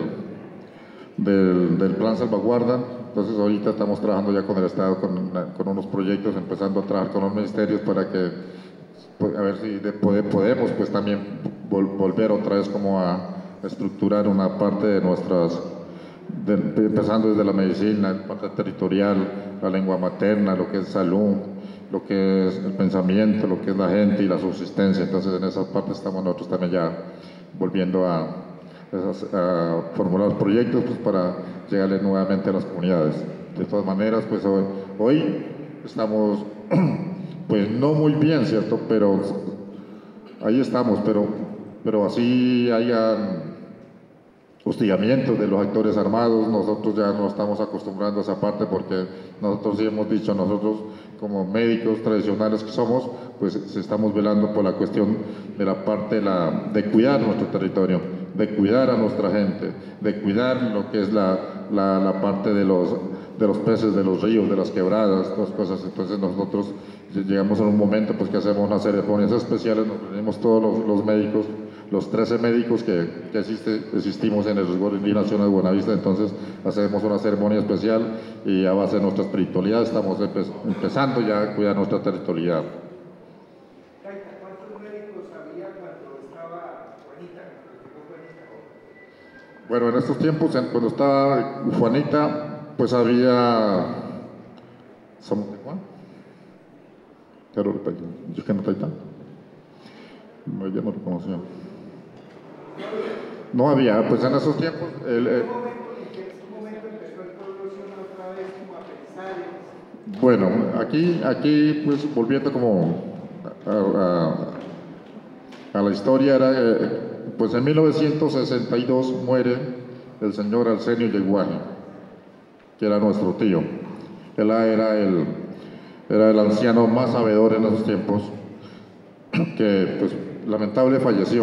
del, del plan salvaguarda. Entonces ahorita estamos trabajando ya con el Estado, con, con unos proyectos, empezando a trabajar con los ministerios para que a ver si de poder, podemos pues también vol, volver otra vez como a estructurar una parte de nuestras, de, empezando desde la medicina, la parte territorial, la lengua materna, lo que es salud, lo que es el pensamiento, lo que es la gente y la subsistencia. Entonces en esa parte estamos nosotros también ya volviendo a, a formular proyectos pues, para llegarle nuevamente a las comunidades. De todas maneras, pues hoy, hoy estamos... pues no muy bien, ¿cierto? Pero ahí estamos, pero, pero así haya hostigamientos de los actores armados, nosotros ya no estamos acostumbrando a esa parte porque nosotros sí hemos dicho, nosotros como médicos tradicionales que somos, pues estamos velando por la cuestión de la parte de, la, de cuidar nuestro territorio, de cuidar a nuestra gente, de cuidar lo que es la, la, la parte de los, de los peces, de los ríos, de las quebradas, todas cosas. Entonces nosotros llegamos en un momento pues que hacemos unas ceremonias especiales, nos reunimos todos los, los médicos, los trece médicos que, que existe, existimos en el Resguardo Indígena Nacional de Buenavista. Entonces hacemos una ceremonia especial y a base de nuestra espiritualidad estamos empe empezando ya a cuidar nuestra territorialidad. ¿Cuántos médicos había cuando estaba Juanita? Bueno, en estos tiempos, cuando estaba Juanita, pues había... ¿Somos de Juan? Claro, yo que no está ahí. No, ya no lo conocía. No había, pues en esos tiempos... El, el, bueno, aquí, aquí pues volviendo como a, a, a la historia, era, eh, pues en mil novecientos sesenta y dos muere el señor Arsenio Yeguaje, que era nuestro tío. Él era el, era el anciano más sabedor en esos tiempos, que pues lamentable falleció.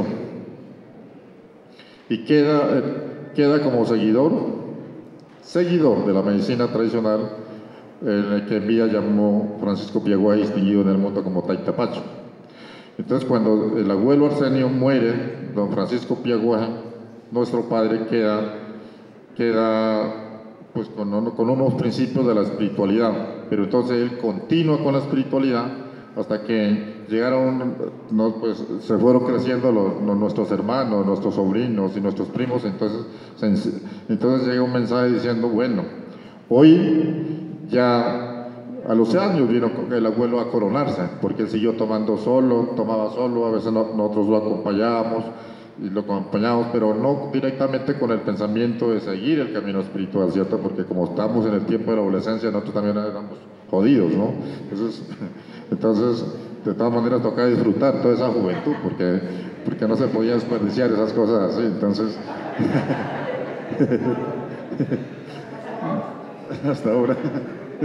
Y queda, eh, queda como seguidor, seguidor de la medicina tradicional, en el que en vida llamó Francisco Piaguay, distinguido en el mundo como Taitapacho. Entonces cuando el abuelo Arsenio muere, don Francisco Piaguay, nuestro padre queda, queda pues con, con unos principios de la espiritualidad, pero entonces él continúa con la espiritualidad hasta que llegaron, no, pues se fueron creciendo los, los, nuestros hermanos, nuestros sobrinos y nuestros primos. Entonces, se, entonces llega un mensaje diciendo, bueno, hoy ya a los años vino el abuelo a coronarse, porque él siguió tomando solo, tomaba solo, a veces no, nosotros lo acompañábamos y lo acompañábamos, pero no directamente con el pensamiento de seguir el camino espiritual, ¿cierto? Porque como estamos en el tiempo de la adolescencia, nosotros también éramos jodidos, ¿no? Entonces, entonces de todas maneras tocaba disfrutar toda esa juventud, porque, porque no se podía desperdiciar esas cosas así. Entonces, hasta ahora.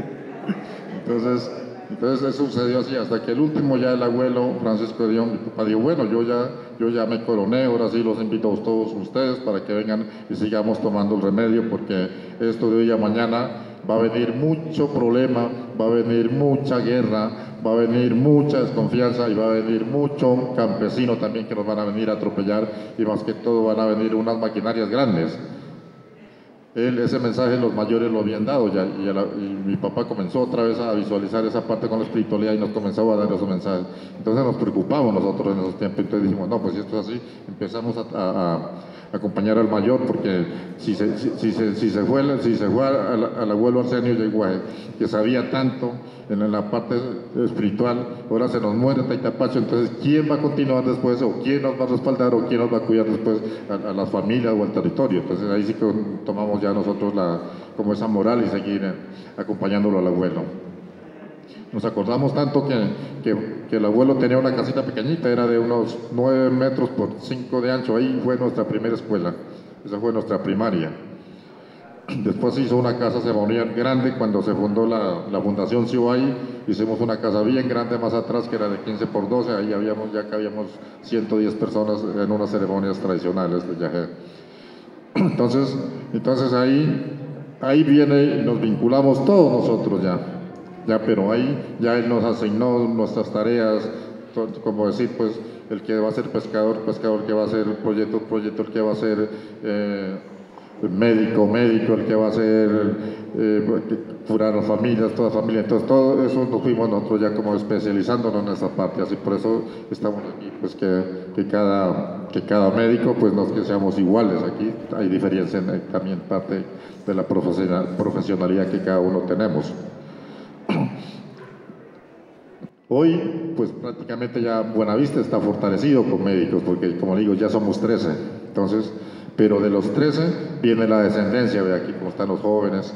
Entonces, entonces eso sucedió así, hasta que el último ya el abuelo Francisco de Dion, mi papá dijo, bueno, yo ya, yo ya me coroné, ahora sí los invito a todos ustedes para que vengan y sigamos tomando el remedio, porque esto de hoy a mañana va a venir mucho problema, va a venir mucha guerra, va a venir mucha desconfianza y va a venir mucho campesino también que nos van a venir a atropellar, y más que todo van a venir unas maquinarias grandes. Él, ese mensaje los mayores lo habían dado ya, y, el, y mi papá comenzó otra vez a visualizar esa parte con la espiritualidad y nos comenzó a dar esos mensajes. Entonces nos preocupamos nosotros en esos tiempos, entonces dijimos, no, pues si esto es así, empezamos a, a, a acompañar al mayor, porque si se, si, si se, si se fue, si se fue al, al abuelo Arsenio Yeguaje, que sabía tanto en la parte espiritual, ahora se nos muere Taitapacho, entonces ¿quién va a continuar después, o quién nos va a respaldar, o quién nos va a cuidar después a, a las familias o al territorio? Entonces ahí sí que tomamos ya nosotros la, como esa moral y seguir eh, acompañándolo al abuelo. Nos acordamos tanto que, que, que el abuelo tenía una casita pequeñita, era de unos nueve metros por cinco de ancho, ahí fue nuestra primera escuela, esa fue nuestra primaria. Después se hizo una casa ceremonial grande cuando se fundó la, la Fundación Ciudad, hicimos una casa bien grande más atrás que era de quince por doce, ahí habíamos, ya cabíamos ciento diez personas en unas ceremonias tradicionales de Yajé. Entonces, entonces ahí, ahí viene y nos vinculamos todos nosotros ya. Ya, pero ahí ya él nos asignó nuestras tareas, como decir, pues, el que va a ser pescador, pescador, el que va a ser proyecto, proyecto, el que va a ser eh, médico, médico, el que va a ser eh, curar a las familias, toda familia. Entonces, todo eso nos fuimos nosotros ya como especializándonos en esa parte, así por eso estamos aquí, pues, que, que, cada, que cada médico, pues, no es que seamos iguales, aquí hay diferencia en, también parte de la profesionalidad que cada uno tenemos. Hoy, pues prácticamente ya Buenavista está fortalecido con médicos, porque como digo, ya somos trece, entonces, pero de los trece viene la descendencia, ve aquí cómo están los jóvenes,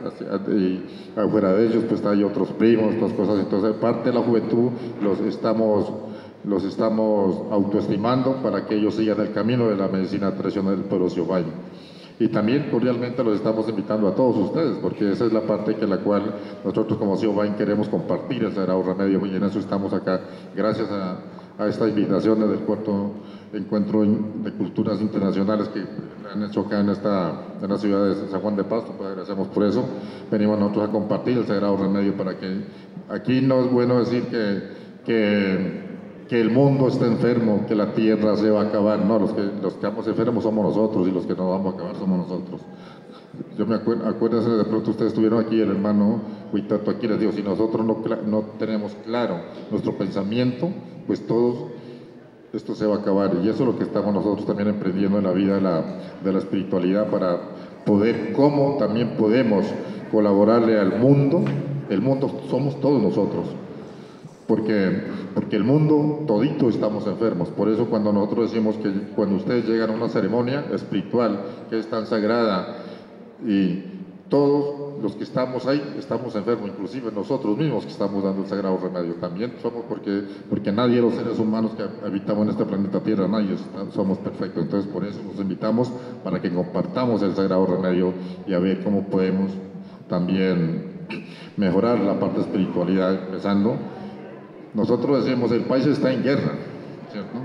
y afuera de ellos pues hay otros primos, otras cosas, entonces parte de la juventud los estamos, los estamos autoestimando para que ellos sigan el camino de la medicina tradicional del pueblo siobaño. Y también cordialmente los estamos invitando a todos ustedes, porque esa es la parte que la cual nosotros como Siobain queremos compartir el Sagrado Remedio, y en eso estamos acá, gracias a, a esta invitación del cuarto encuentro de culturas internacionales que han hecho acá en, esta, en la ciudad de San Juan de Pasto, pues agradecemos por eso. Venimos nosotros a compartir el Sagrado Remedio para que, aquí no es bueno decir que, que que el mundo está enfermo, que la tierra se va a acabar. No, los que, los que estamos enfermos somos nosotros, y los que nos vamos a acabar somos nosotros. Yo me acuerdo, acuérdense, de pronto ustedes estuvieron aquí, el hermano Huitato aquí les digo, si nosotros no, no tenemos claro nuestro pensamiento, pues todo esto se va a acabar, y eso es lo que estamos nosotros también emprendiendo en la vida de la, de la espiritualidad, para poder, cómo también podemos colaborarle al mundo. El mundo somos todos nosotros, porque, porque el mundo todito estamos enfermos. Por eso cuando nosotros decimos que cuando ustedes llegan a una ceremonia espiritual que es tan sagrada, y todos los que estamos ahí estamos enfermos, inclusive nosotros mismos que estamos dando el Sagrado Remedio también somos, porque, porque nadie de los seres humanos que habitamos en este planeta Tierra, nadie somos perfectos. Entonces por eso los invitamos para que compartamos el Sagrado Remedio y a ver cómo podemos también mejorar la parte de espiritualidad, empezando. Nosotros decimos, el país está en guerra, ¿cierto?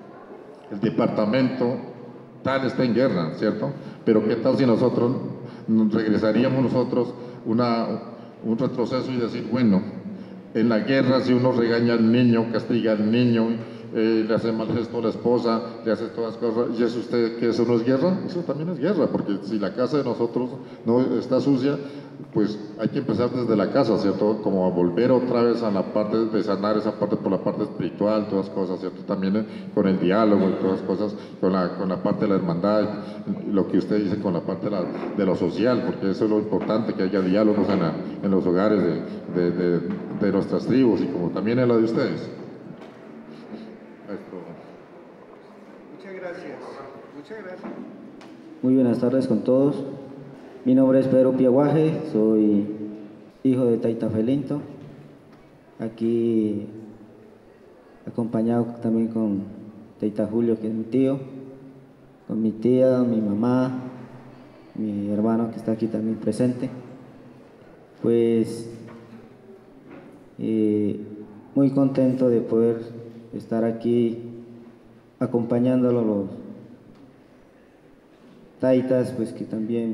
El departamento tal está en guerra, ¿cierto? Pero ¿qué tal si nosotros regresaríamos nosotros una, un retroceso y decir, bueno, en la guerra si uno regaña al niño, castiga al niño, eh, le hace mal gesto a la esposa, le hace todas las cosas, ¿y es usted que eso no es guerra? Eso también es guerra, porque si la casa de nosotros no está sucia, pues hay que empezar desde la casa, ¿cierto? Como a volver otra vez a la parte de sanar esa parte por la parte espiritual, todas las cosas, ¿cierto? También eh, con el diálogo y todas las cosas, con la, con la parte de la hermandad, lo que usted dice con la parte de, la, de lo social, porque eso es lo importante, que haya diálogos en, la, en los hogares de, de, de, de nuestras tribus, y como también en la de ustedes. Muchas gracias. Muchas gracias. Muy buenas tardes con todos. Mi nombre es Pedro Piaguaje, soy hijo de Taita Felinto, aquí acompañado también con Taita Julio, que es mi tío, con mi tía, mi mamá, mi hermano que está aquí también presente. Pues Eh, muy contento de poder estar aquí acompañándolo a los taitas, pues que también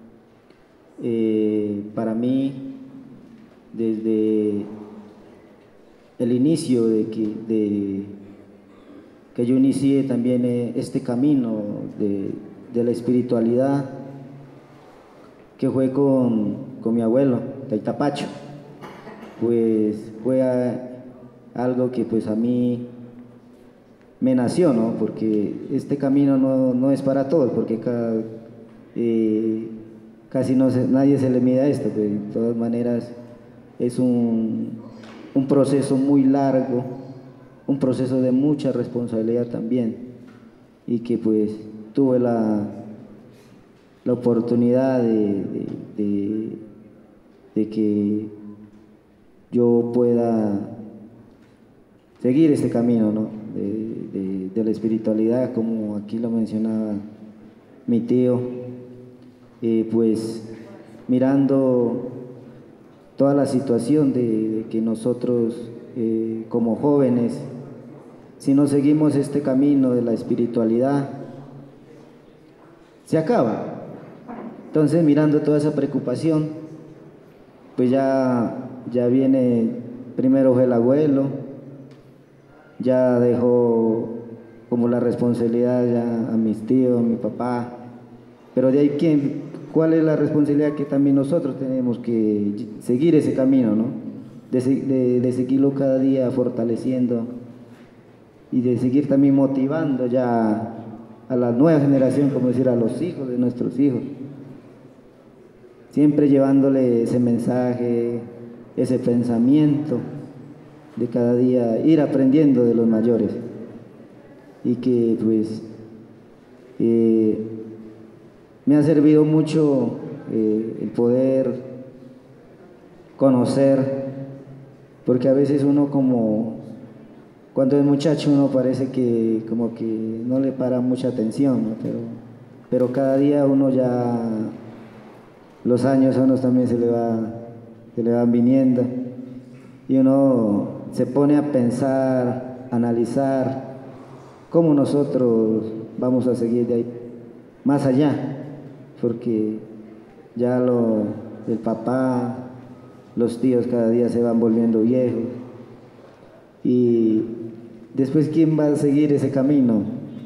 eh, para mí desde el inicio de que, de, que yo inicié también este camino de, de la espiritualidad, que fue con, con mi abuelo, Taita Pacho, pues fue a, algo que pues a mí me nació, ¿no? Porque este camino no, no es para todos, porque cada, eh, casi no se, nadie se le mide a esto, pero de todas maneras es un, un proceso muy largo, un proceso de mucha responsabilidad también, y que pues tuve la, la oportunidad de, de, de, de que yo pueda seguir este camino, ¿no? de, de, de la espiritualidad, como aquí lo mencionaba mi tío, eh, pues mirando toda la situación de, de que nosotros eh, como jóvenes, si no seguimos este camino de la espiritualidad, se acaba. Entonces, mirando toda esa preocupación, pues ya, ya viene, primero fue el abuelo, ya dejó como la responsabilidad ya a mis tíos, a mi papá, pero de ahí, ¿quién, ¿cuál es la responsabilidad que también nosotros tenemos que seguir ese camino, ¿no? De, de, de seguirlo cada día fortaleciendo y de seguir también motivando ya a la nueva generación, como decir, a los hijos de nuestros hijos, siempre llevándole ese mensaje, ese pensamiento de cada día, ir aprendiendo de los mayores, y que pues eh, me ha servido mucho eh, el poder conocer, porque a veces uno como, cuando es muchacho uno parece que como que no le para mucha atención, ¿no? pero, pero cada día uno ya, los años a uno también se le, va, se le van viniendo, y uno se pone a pensar, a analizar cómo nosotros vamos a seguir de ahí, más allá, porque ya lo, el papá, los tíos cada día se van volviendo viejos, y después ¿quién va a seguir ese camino?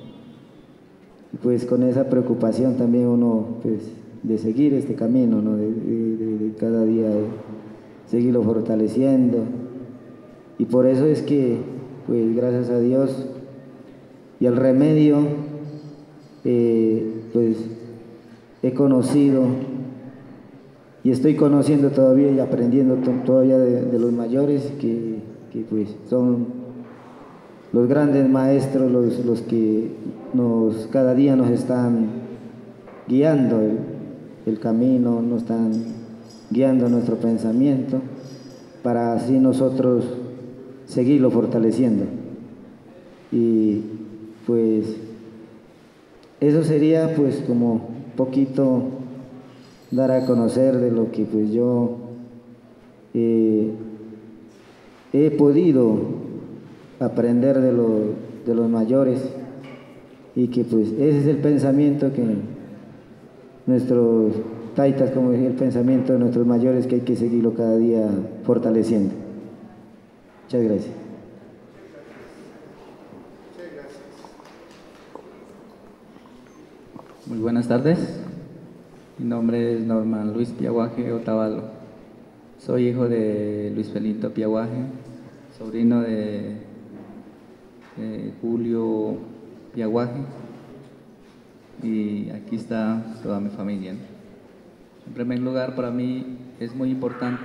Pues con esa preocupación también uno, pues, de seguir este camino, ¿no? de, de, de cada día de seguirlo fortaleciendo. Y por eso es que, pues gracias a Dios y al remedio, eh, pues he conocido y estoy conociendo todavía y aprendiendo todavía de, de los mayores, que, que pues son los grandes maestros, los, los que nos, cada día nos están guiando el, el camino, nos están guiando nuestro pensamiento, para así nosotros seguirlo fortaleciendo. Y pues eso sería pues como un poquito dar a conocer de lo que pues yo eh, he podido aprender de, lo, de los mayores, y que pues ese es el pensamiento que nuestros taitas, como dije, el pensamiento de nuestros mayores, que hay que seguirlo cada día fortaleciendo. Muchas gracias. Muy buenas tardes. Mi nombre es Norman Luis Piaguaje Otavalo. Soy hijo de Luis Felinto Piaguaje, sobrino de, de Julio Piaguaje, y aquí está toda mi familia, ¿no? En primer lugar, para mí es muy importante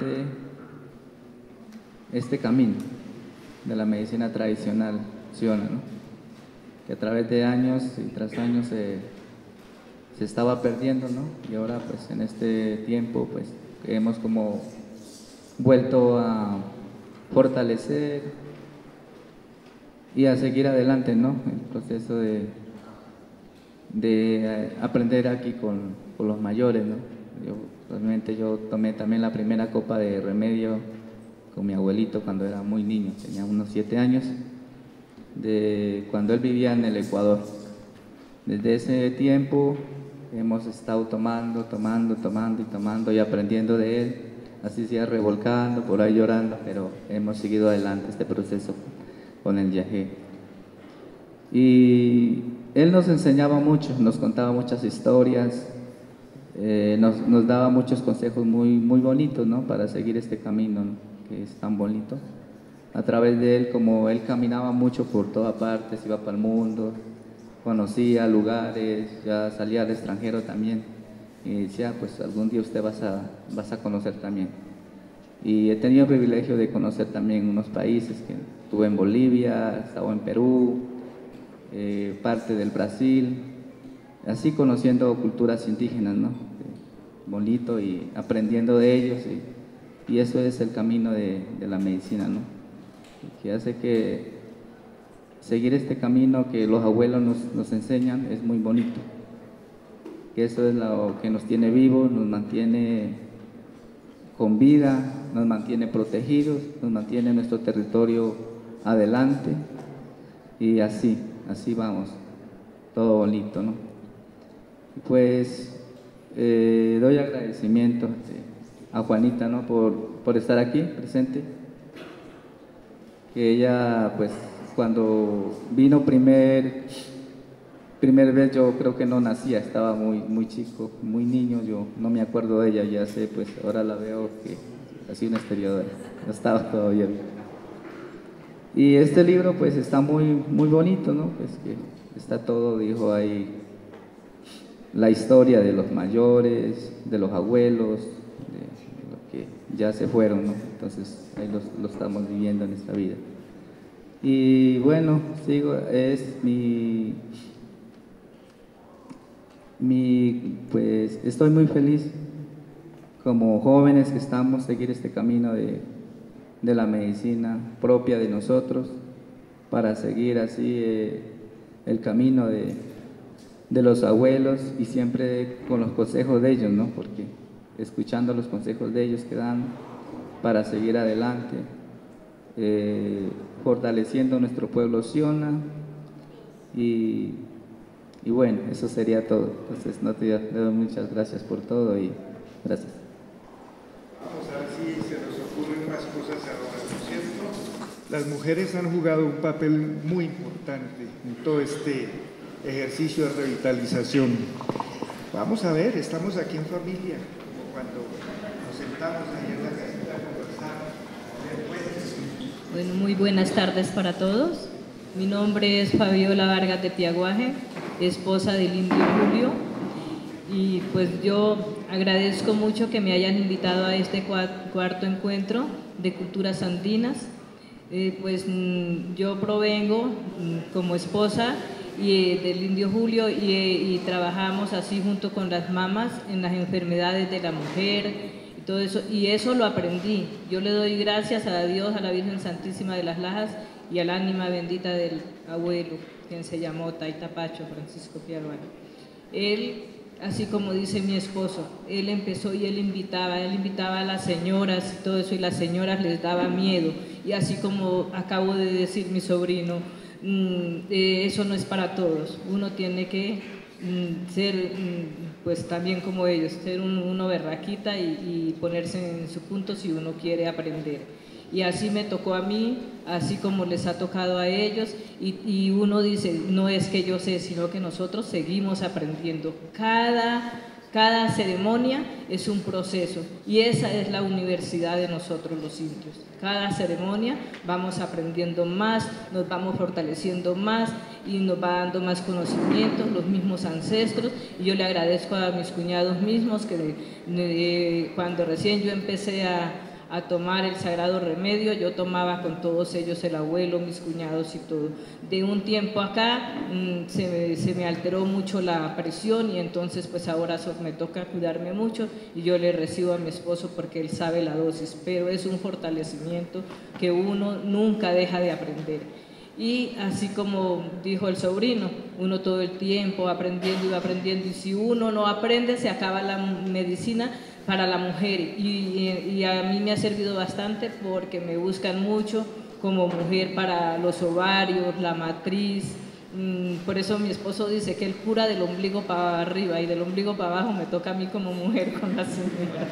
este camino de la medicina tradicional siona, ¿no? Que a través de años y tras años se, se estaba perdiendo, ¿no? Y ahora pues en este tiempo pues hemos como vuelto a fortalecer y a seguir adelante, ¿no? El proceso de, de aprender aquí con, con los mayores, ¿no? Yo, realmente yo tomé también la primera copa de remedio con mi abuelito cuando era muy niño, tenía unos siete años, de cuando él vivía en el Ecuador. Desde ese tiempo hemos estado tomando, tomando, tomando y tomando y aprendiendo de él, así sea revolcando, por ahí llorando, pero hemos seguido adelante este proceso con el yagé. Y él nos enseñaba mucho, nos contaba muchas historias, eh, nos, nos daba muchos consejos muy, muy bonitos, ¿no?, para seguir este camino, ¿no?, que es tan bonito. A través de él, como él caminaba mucho por todas partes, iba para el mundo, conocía lugares, ya salía al extranjero también, y decía, pues algún día usted vas a, vas a conocer también. Y he tenido el privilegio de conocer también unos países, que estuve en Bolivia, estaba en Perú, eh, parte del Brasil, así conociendo culturas indígenas, ¿no?, bonito, y aprendiendo de ellos, y, y eso es el camino de, de la medicina, ¿no?, que hace que seguir este camino que los abuelos nos, nos enseñan es muy bonito, que eso es lo que nos tiene vivos, nos mantiene con vida, nos mantiene protegidos, nos mantiene nuestro territorio adelante, y así, así vamos, todo bonito, ¿no? Pues eh, doy agradecimiento a Juanita, ¿no?, por, por estar aquí presente, que ella, pues, cuando vino primer, primer vez, yo creo que no nacía, estaba muy, muy chico, muy niño, yo no me acuerdo de ella, ya sé, pues ahora la veo que así una exterior, no estaba todavía bien. Y este libro pues está muy, muy bonito, ¿no?, pues que está todo, dijo ahí, la historia de los mayores, de los abuelos, de lo que ya se fueron, ¿no?, entonces ahí lo, lo estamos viviendo en esta vida. Y bueno, sigo, es mi, mi, pues estoy muy feliz como jóvenes que estamos seguir este camino de, de la medicina propia de nosotros, para seguir así eh, el camino de, de los abuelos, y siempre con los consejos de ellos, ¿no?, porque escuchando los consejos de ellos que dan para seguir adelante, eh, fortaleciendo nuestro pueblo Siona, y, y bueno, eso sería todo. Entonces, no te doy muchas gracias por todo y gracias. Vamos a ver si se nos ocurren más cosas ahora, ¿no es cierto? Las mujeres han jugado un papel muy importante en todo este ejercicio de revitalización. Vamos a ver, estamos aquí en familia, como cuando nos sentamos ahí en la casita a conversar. Bueno, muy buenas tardes para todos. Mi nombre es Fabiola Vargas de Piaguaje, esposa del Indio Julio, y pues yo agradezco mucho que me hayan invitado a este cuarto encuentro de culturas andinas. Eh, pues mm, yo provengo mm, como esposa y, eh, del Indio Julio, y, eh, y trabajamos así junto con las mamás en las enfermedades de la mujer, todo eso, y eso lo aprendí. Yo le doy gracias a Dios, a la Virgen Santísima de las Lajas y al ánima bendita del abuelo, quien se llamó Taita Pacho, Francisco Piaguaje. Él, así como dice mi esposo, él empezó y él invitaba, él invitaba a las señoras y todo eso, y las señoras les daba miedo, y así como acabo de decir mi sobrino, mmm, eh, eso no es para todos, uno tiene que ser pues también como ellos, ser un, uno berraquita y, y ponerse en su punto si uno quiere aprender. Y así me tocó a mí, así como les ha tocado a ellos, y, y uno dice, no es que yo sé, sino que nosotros seguimos aprendiendo. Cada, cada ceremonia es un proceso, y esa es la universidad de nosotros los indios. Cada ceremonia vamos aprendiendo más, nos vamos fortaleciendo más, y nos va dando más conocimientos, los mismos ancestros. Y yo le agradezco a mis cuñados mismos que de, de, cuando recién yo empecé a, a tomar el sagrado remedio, yo tomaba con todos ellos, el abuelo, mis cuñados y todo. De un tiempo acá mmm, se, me, se me alteró mucho la presión, y entonces pues ahora so, me toca cuidarme mucho, y yo le recibo a mi esposo porque él sabe la dosis, pero es un fortalecimiento que uno nunca deja de aprender. Y así como dijo el sobrino, uno todo el tiempo aprendiendo y aprendiendo, y si uno no aprende se acaba la medicina para la mujer, y, y a mí me ha servido bastante porque me buscan mucho como mujer para los ovarios, la matriz. Por eso mi esposo dice que él cura del ombligo para arriba y del ombligo para abajo me toca a mí como mujer con las señoras.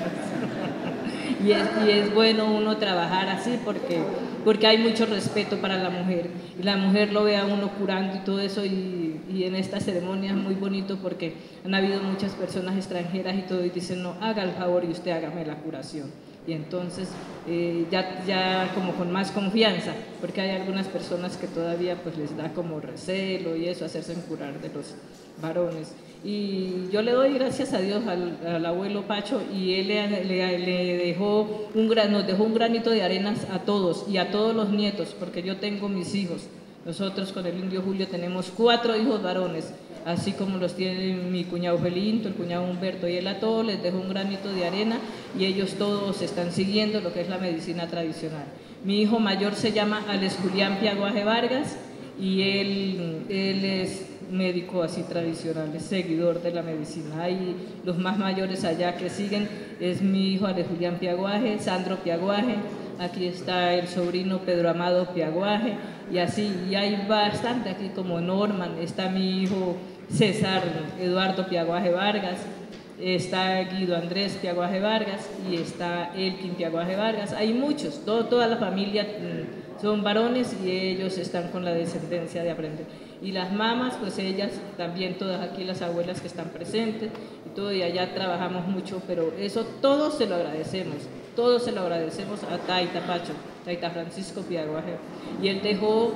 Y es, y es bueno uno trabajar así porque, porque hay mucho respeto para la mujer. Y la mujer lo ve a uno curando y todo eso, y, y en esta ceremonia es muy bonito porque han habido muchas personas extranjeras y todo, y dicen, no, haga el favor y usted hágame la curación. Y entonces eh, ya, ya como con más confianza, porque hay algunas personas que todavía pues les da como recelo y eso, hacerse curar de los varones. Y yo le doy gracias a Dios al, al abuelo Pacho, y él le, le, le dejó un gran, nos dejó un granito de arenas a todos y a todos los nietos, porque yo tengo mis hijos. Nosotros con el indio Julio tenemos cuatro hijos varones, así como los tiene mi cuñado Felinto, el cuñado Humberto, y él a todos les dejó un granito de arena, y ellos todos están siguiendo lo que es la medicina tradicional. Mi hijo mayor se llama Alex Julián Piaguaje Vargas, y él, él es médico así tradicional, es seguidor de la medicina. Hay los más mayores allá que siguen, es mi hijo Alex Julián Piaguaje, Sandro Piaguaje, aquí está el sobrino Pedro Amado Piaguaje, y así, y hay bastante aquí como Norman, está mi hijo César Eduardo Piaguaje Vargas, está Guido Andrés Piaguaje Vargas, y está Elkin Piaguaje Vargas. Hay muchos, todo, toda la familia son varones, y ellos están con la descendencia de aprender. Y las mamás, pues ellas también, todas aquí las abuelas que están presentes, y todo, y allá trabajamos mucho, pero eso todo se lo agradecemos, todo se lo agradecemos a Taita Pacho, Taita Francisco Piaguaje. Y él dejó,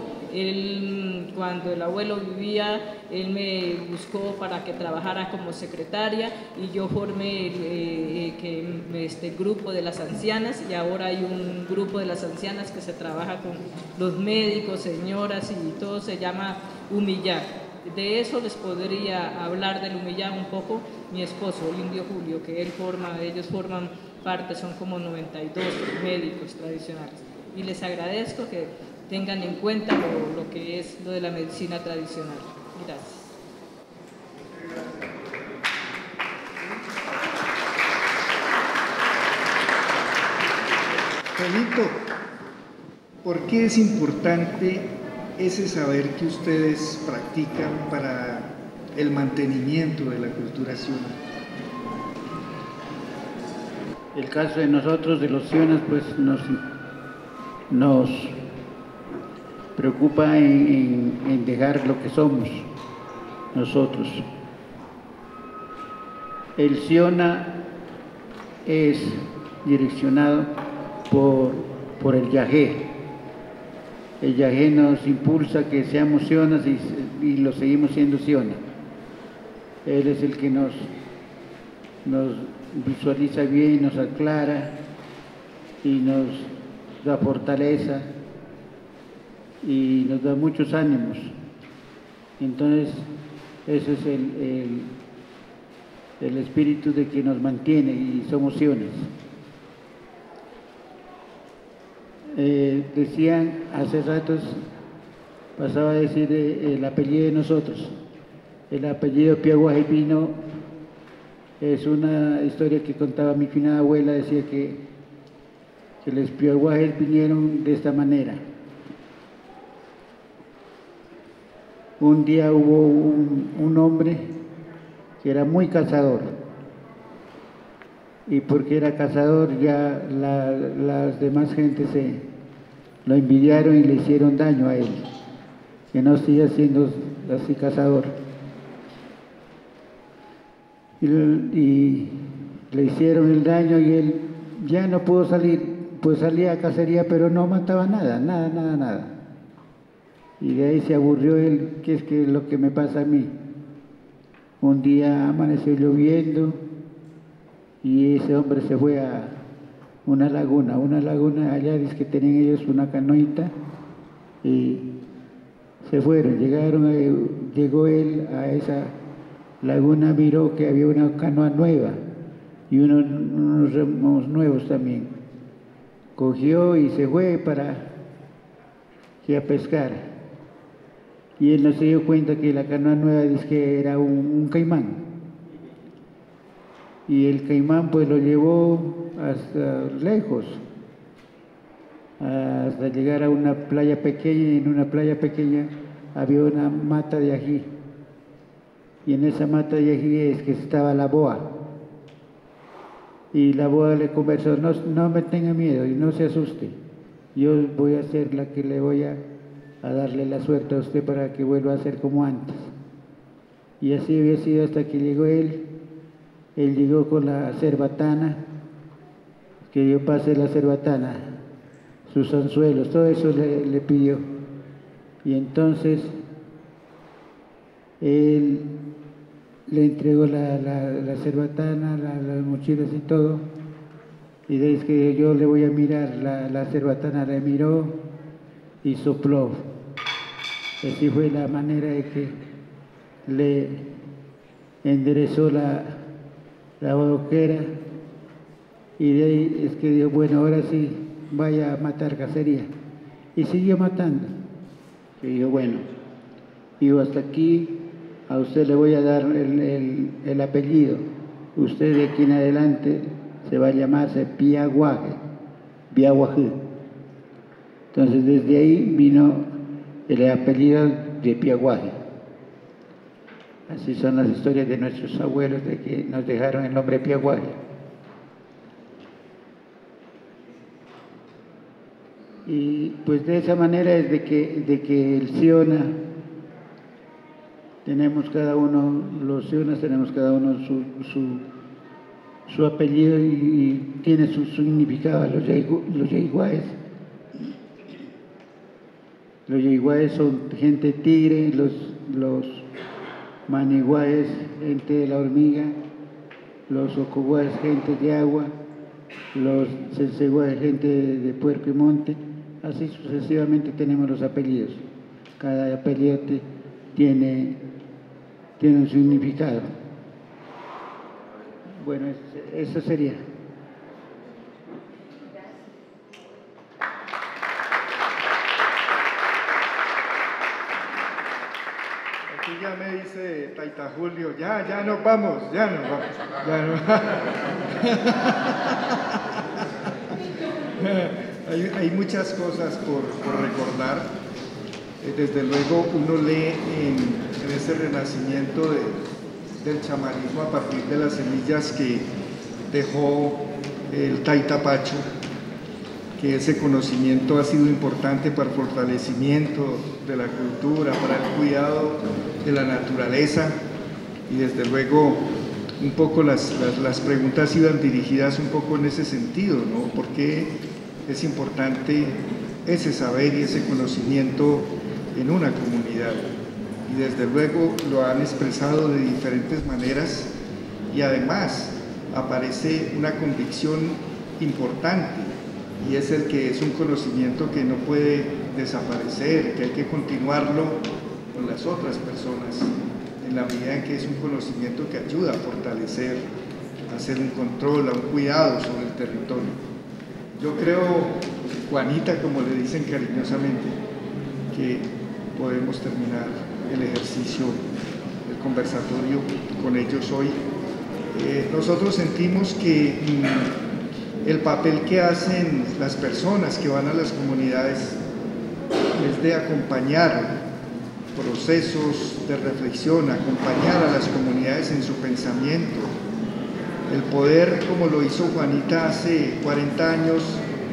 él, cuando el abuelo vivía, él me buscó para que trabajara como secretaria, y yo formé el, eh, que, este grupo de las ancianas, y ahora hay un grupo de las ancianas que se trabaja con los médicos, señoras, y todo se llama Humillar. De eso les podría hablar del Humillar un poco mi esposo, el indio Julio, que él forma, ellos forman parte, son como noventa y dos médicos tradicionales. Y les agradezco que tengan en cuenta lo, lo que es lo de la medicina tradicional. Gracias. Felito, ¿por qué es importante ese saber que ustedes practican para el mantenimiento de la cultura ciuna? El caso de nosotros, de los sionas, pues nos, nos preocupa en, en, en dejar lo que somos nosotros. El siona es direccionado por, por el yagé. El yagé nos impulsa que seamos sionas y, y lo seguimos siendo siona. Él es el que nos, nos visualiza bien, nos aclara y nos da fortaleza y nos da muchos ánimos. Entonces, ese es el, el, el espíritu de que nos mantiene y somos siones. Eh, decían hace ratos, pasaba a decir eh, el apellido de nosotros. El apellido Piaguaje vino, es una historia que contaba mi finada abuela, decía que, que los Piaguajes vinieron de esta manera. Un día hubo un, un hombre que era muy cazador, y porque era cazador ya la, las demás gentes se lo envidiaron y le hicieron daño a él, que no siga siendo así cazador. Y, y le hicieron el daño y él ya no pudo salir, pues salía a cacería, pero no mataba nada, nada, nada, nada. Y de ahí se aburrió él, ¿qué es que lo que me pasa a mí? Un día amaneció lloviendo y ese hombre se fue a una laguna, una laguna allá, dice que tenían ellos una canoita, y se fueron, llegaron, eh, llegó él a esa laguna, miró que había una canoa nueva y unos, unos remos nuevos también. Cogió y se fue para que a pescar. y él no se dio cuenta que la canoa nueva dice que era un, un caimán. Y el caimán pues lo llevó hasta lejos, hasta llegar a una playa pequeña, y en una playa pequeña había una mata de ají. Y en esa mata de ají es que estaba la boa. Y la boa le conversó: no, no me tenga miedo y no se asuste. Yo voy a ser la que le voy a, a darle la suerte a usted para que vuelva a ser como antes. Y así había sido hasta que llegó él. Él llegó con la cerbatana, que yo pase la cerbatana, sus anzuelos, todo eso le, le pidió. Y entonces él le entregó la, la, la cerbatana, la, las mochilas y todo. Y desde que yo le voy a mirar, la, la cerbatana le miró y sopló. Así fue la manera de que le enderezó la, la boquera. Y de ahí es que dijo: bueno, ahora sí, vaya a matar cacería. Y siguió matando. Y dijo: bueno, digo, hasta aquí a usted le voy a dar el, el, el apellido. Usted de aquí en adelante se va a llamarse Piaguaje, Piaguaje. Entonces desde ahí vino el apellido de Piaguaje. Así son las historias de nuestros abuelos, de que nos dejaron el nombre Piaguaje. Y pues de esa manera es de que, de que el Siona, tenemos cada uno, los Sionas tenemos cada uno su, su, su apellido y, y tiene su significado. Los, los yaiguaes, los yaiguaes son gente tigre, los, los maniguaes, gente de la hormiga, los ocoguaes, gente de agua, los senseguaes, gente de, de puerco y monte. Así sucesivamente tenemos los apellidos. Cada apellido te, tiene, tiene un significado. Bueno, eso sería. Aquí ya me dice Taita Julio: ya, ya nos vamos, ya nos vamos. Ya no. Hay, hay muchas cosas por, por recordar. Eh, desde luego uno lee en, en ese renacimiento de, del chamanismo a partir de las semillas que dejó el Taita Pacho, que ese conocimiento ha sido importante para el fortalecimiento de la cultura, para el cuidado de la naturaleza, y desde luego un poco las, las, las preguntas iban dirigidas un poco en ese sentido, ¿no? ¿Por qué es importante ese saber y ese conocimiento en una comunidad? Y desde luego lo han expresado de diferentes maneras, y además aparece una convicción importante, y es el que es un conocimiento que no puede desaparecer, que hay que continuarlo con las otras personas, en la medida en que es un conocimiento que ayuda a fortalecer, a hacer un control, a un cuidado sobre el territorio. Yo creo, Juanita, como le dicen cariñosamente, que podemos terminar el ejercicio, el conversatorio con ellos hoy. Eh, nosotros sentimos que mmm, el papel que hacen las personas que van a las comunidades es de acompañar procesos de reflexión, acompañar a las comunidades en su pensamiento. El poder, como lo hizo Juanita hace cuarenta años,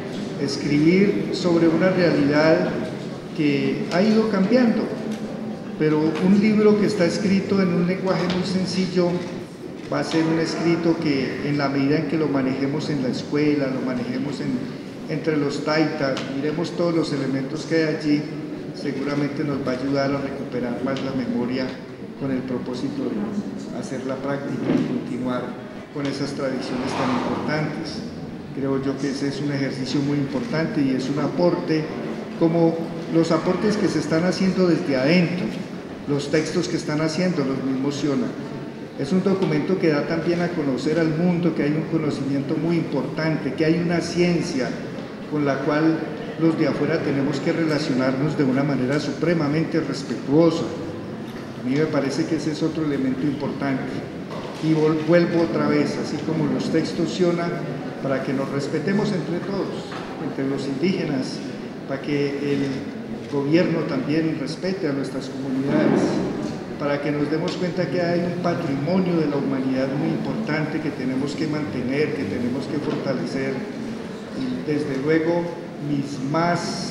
escribir sobre una realidad que ha ido cambiando, pero un libro que está escrito en un lenguaje muy sencillo va a ser un escrito que, en la medida en que lo manejemos en la escuela, lo manejemos en, entre los taitas, miremos todos los elementos que hay allí, seguramente nos va a ayudar a recuperar más la memoria, con el propósito de hacer la práctica y continuar con esas tradiciones tan importantes. Creo yo que ese es un ejercicio muy importante y es un aporte, como los aportes que se están haciendo desde adentro, los textos que están haciendo los mismos Siona. Es un documento que da también a conocer al mundo que hay un conocimiento muy importante, que hay una ciencia con la cual los de afuera tenemos que relacionarnos de una manera supremamente respetuosa. A mí me parece que ese es otro elemento importante. Y vuelvo otra vez, así como los textos Siona, para que nos respetemos entre todos, entre los indígenas, para que el gobierno también respete a nuestras comunidades, para que nos demos cuenta que hay un patrimonio de la humanidad muy importante que tenemos que mantener, que tenemos que fortalecer. Y desde luego, mis más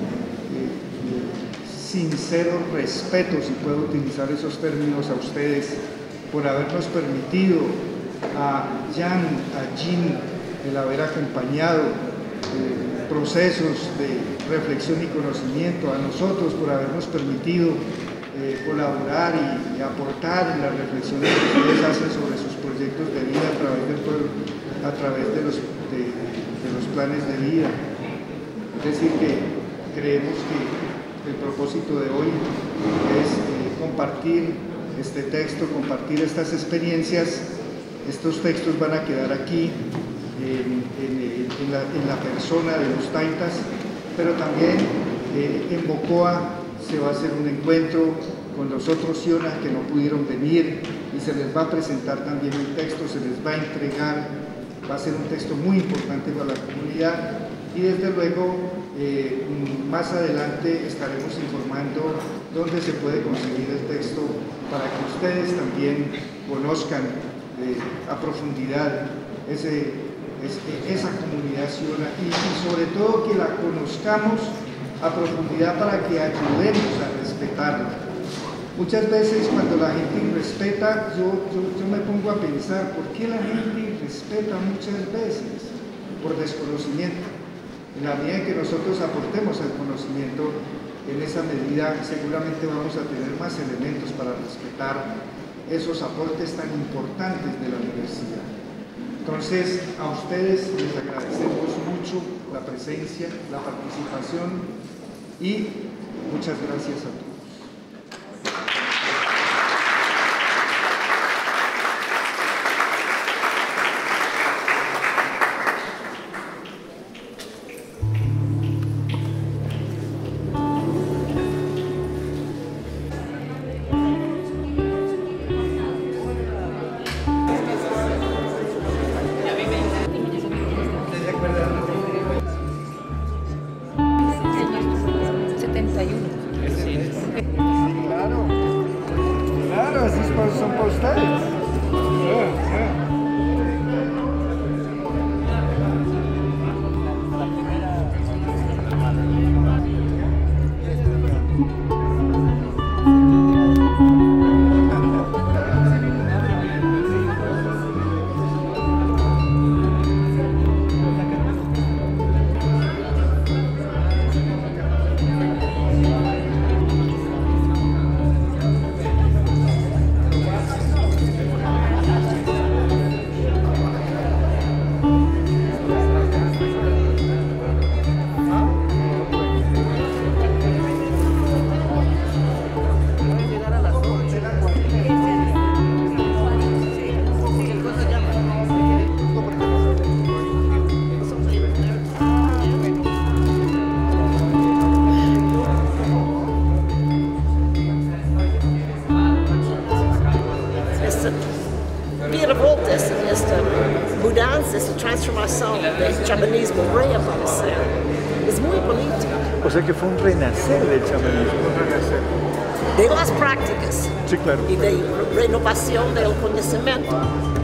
eh, sinceros respetos, si puedo utilizar esos términos, a ustedes por habernos permitido, a Jan, a Jean, el haber acompañado eh, procesos de reflexión y conocimiento, a nosotros por habernos permitido eh, colaborar y, y aportar en las reflexiones que ustedes hacen sobre sus proyectos de vida a través del pueblo, a través de los, de, de los planes de vida. Es decir, que creemos que el propósito de hoy es eh, compartir este texto, compartir estas experiencias. Estos textos van a quedar aquí en, en, en, la, en la persona de los taitas, pero también eh, en Mocoa se va a hacer un encuentro con los otros Siona que no pudieron venir y se les va a presentar también un texto, se les va a entregar, va a ser un texto muy importante para la comunidad y desde luego eh, más adelante estaremos informando dónde se puede conseguir el texto para que ustedes también conozcan eh, a profundidad ese, ese, esa comunidad Siona y, y sobre todo que la conozcamos a profundidad para que ayudemos a respetarla. Muchas veces cuando la gente irrespeta, yo, yo, yo me pongo a pensar, ¿por qué la gente irrespeta muchas veces? Por desconocimiento. En la medida en que nosotros aportemos el conocimiento, en esa medida seguramente vamos a tener más elementos para respetar esos aportes tan importantes de la universidad. Entonces, a ustedes les agradecemos mucho la presencia, la participación y muchas gracias a todos. Transformação do chamanismo reapareceu. É muito bonito. O sea que fue un renacer del chamanismo. Un renacer. De las prácticas. Sí, claro. Y de renovación del conocimiento.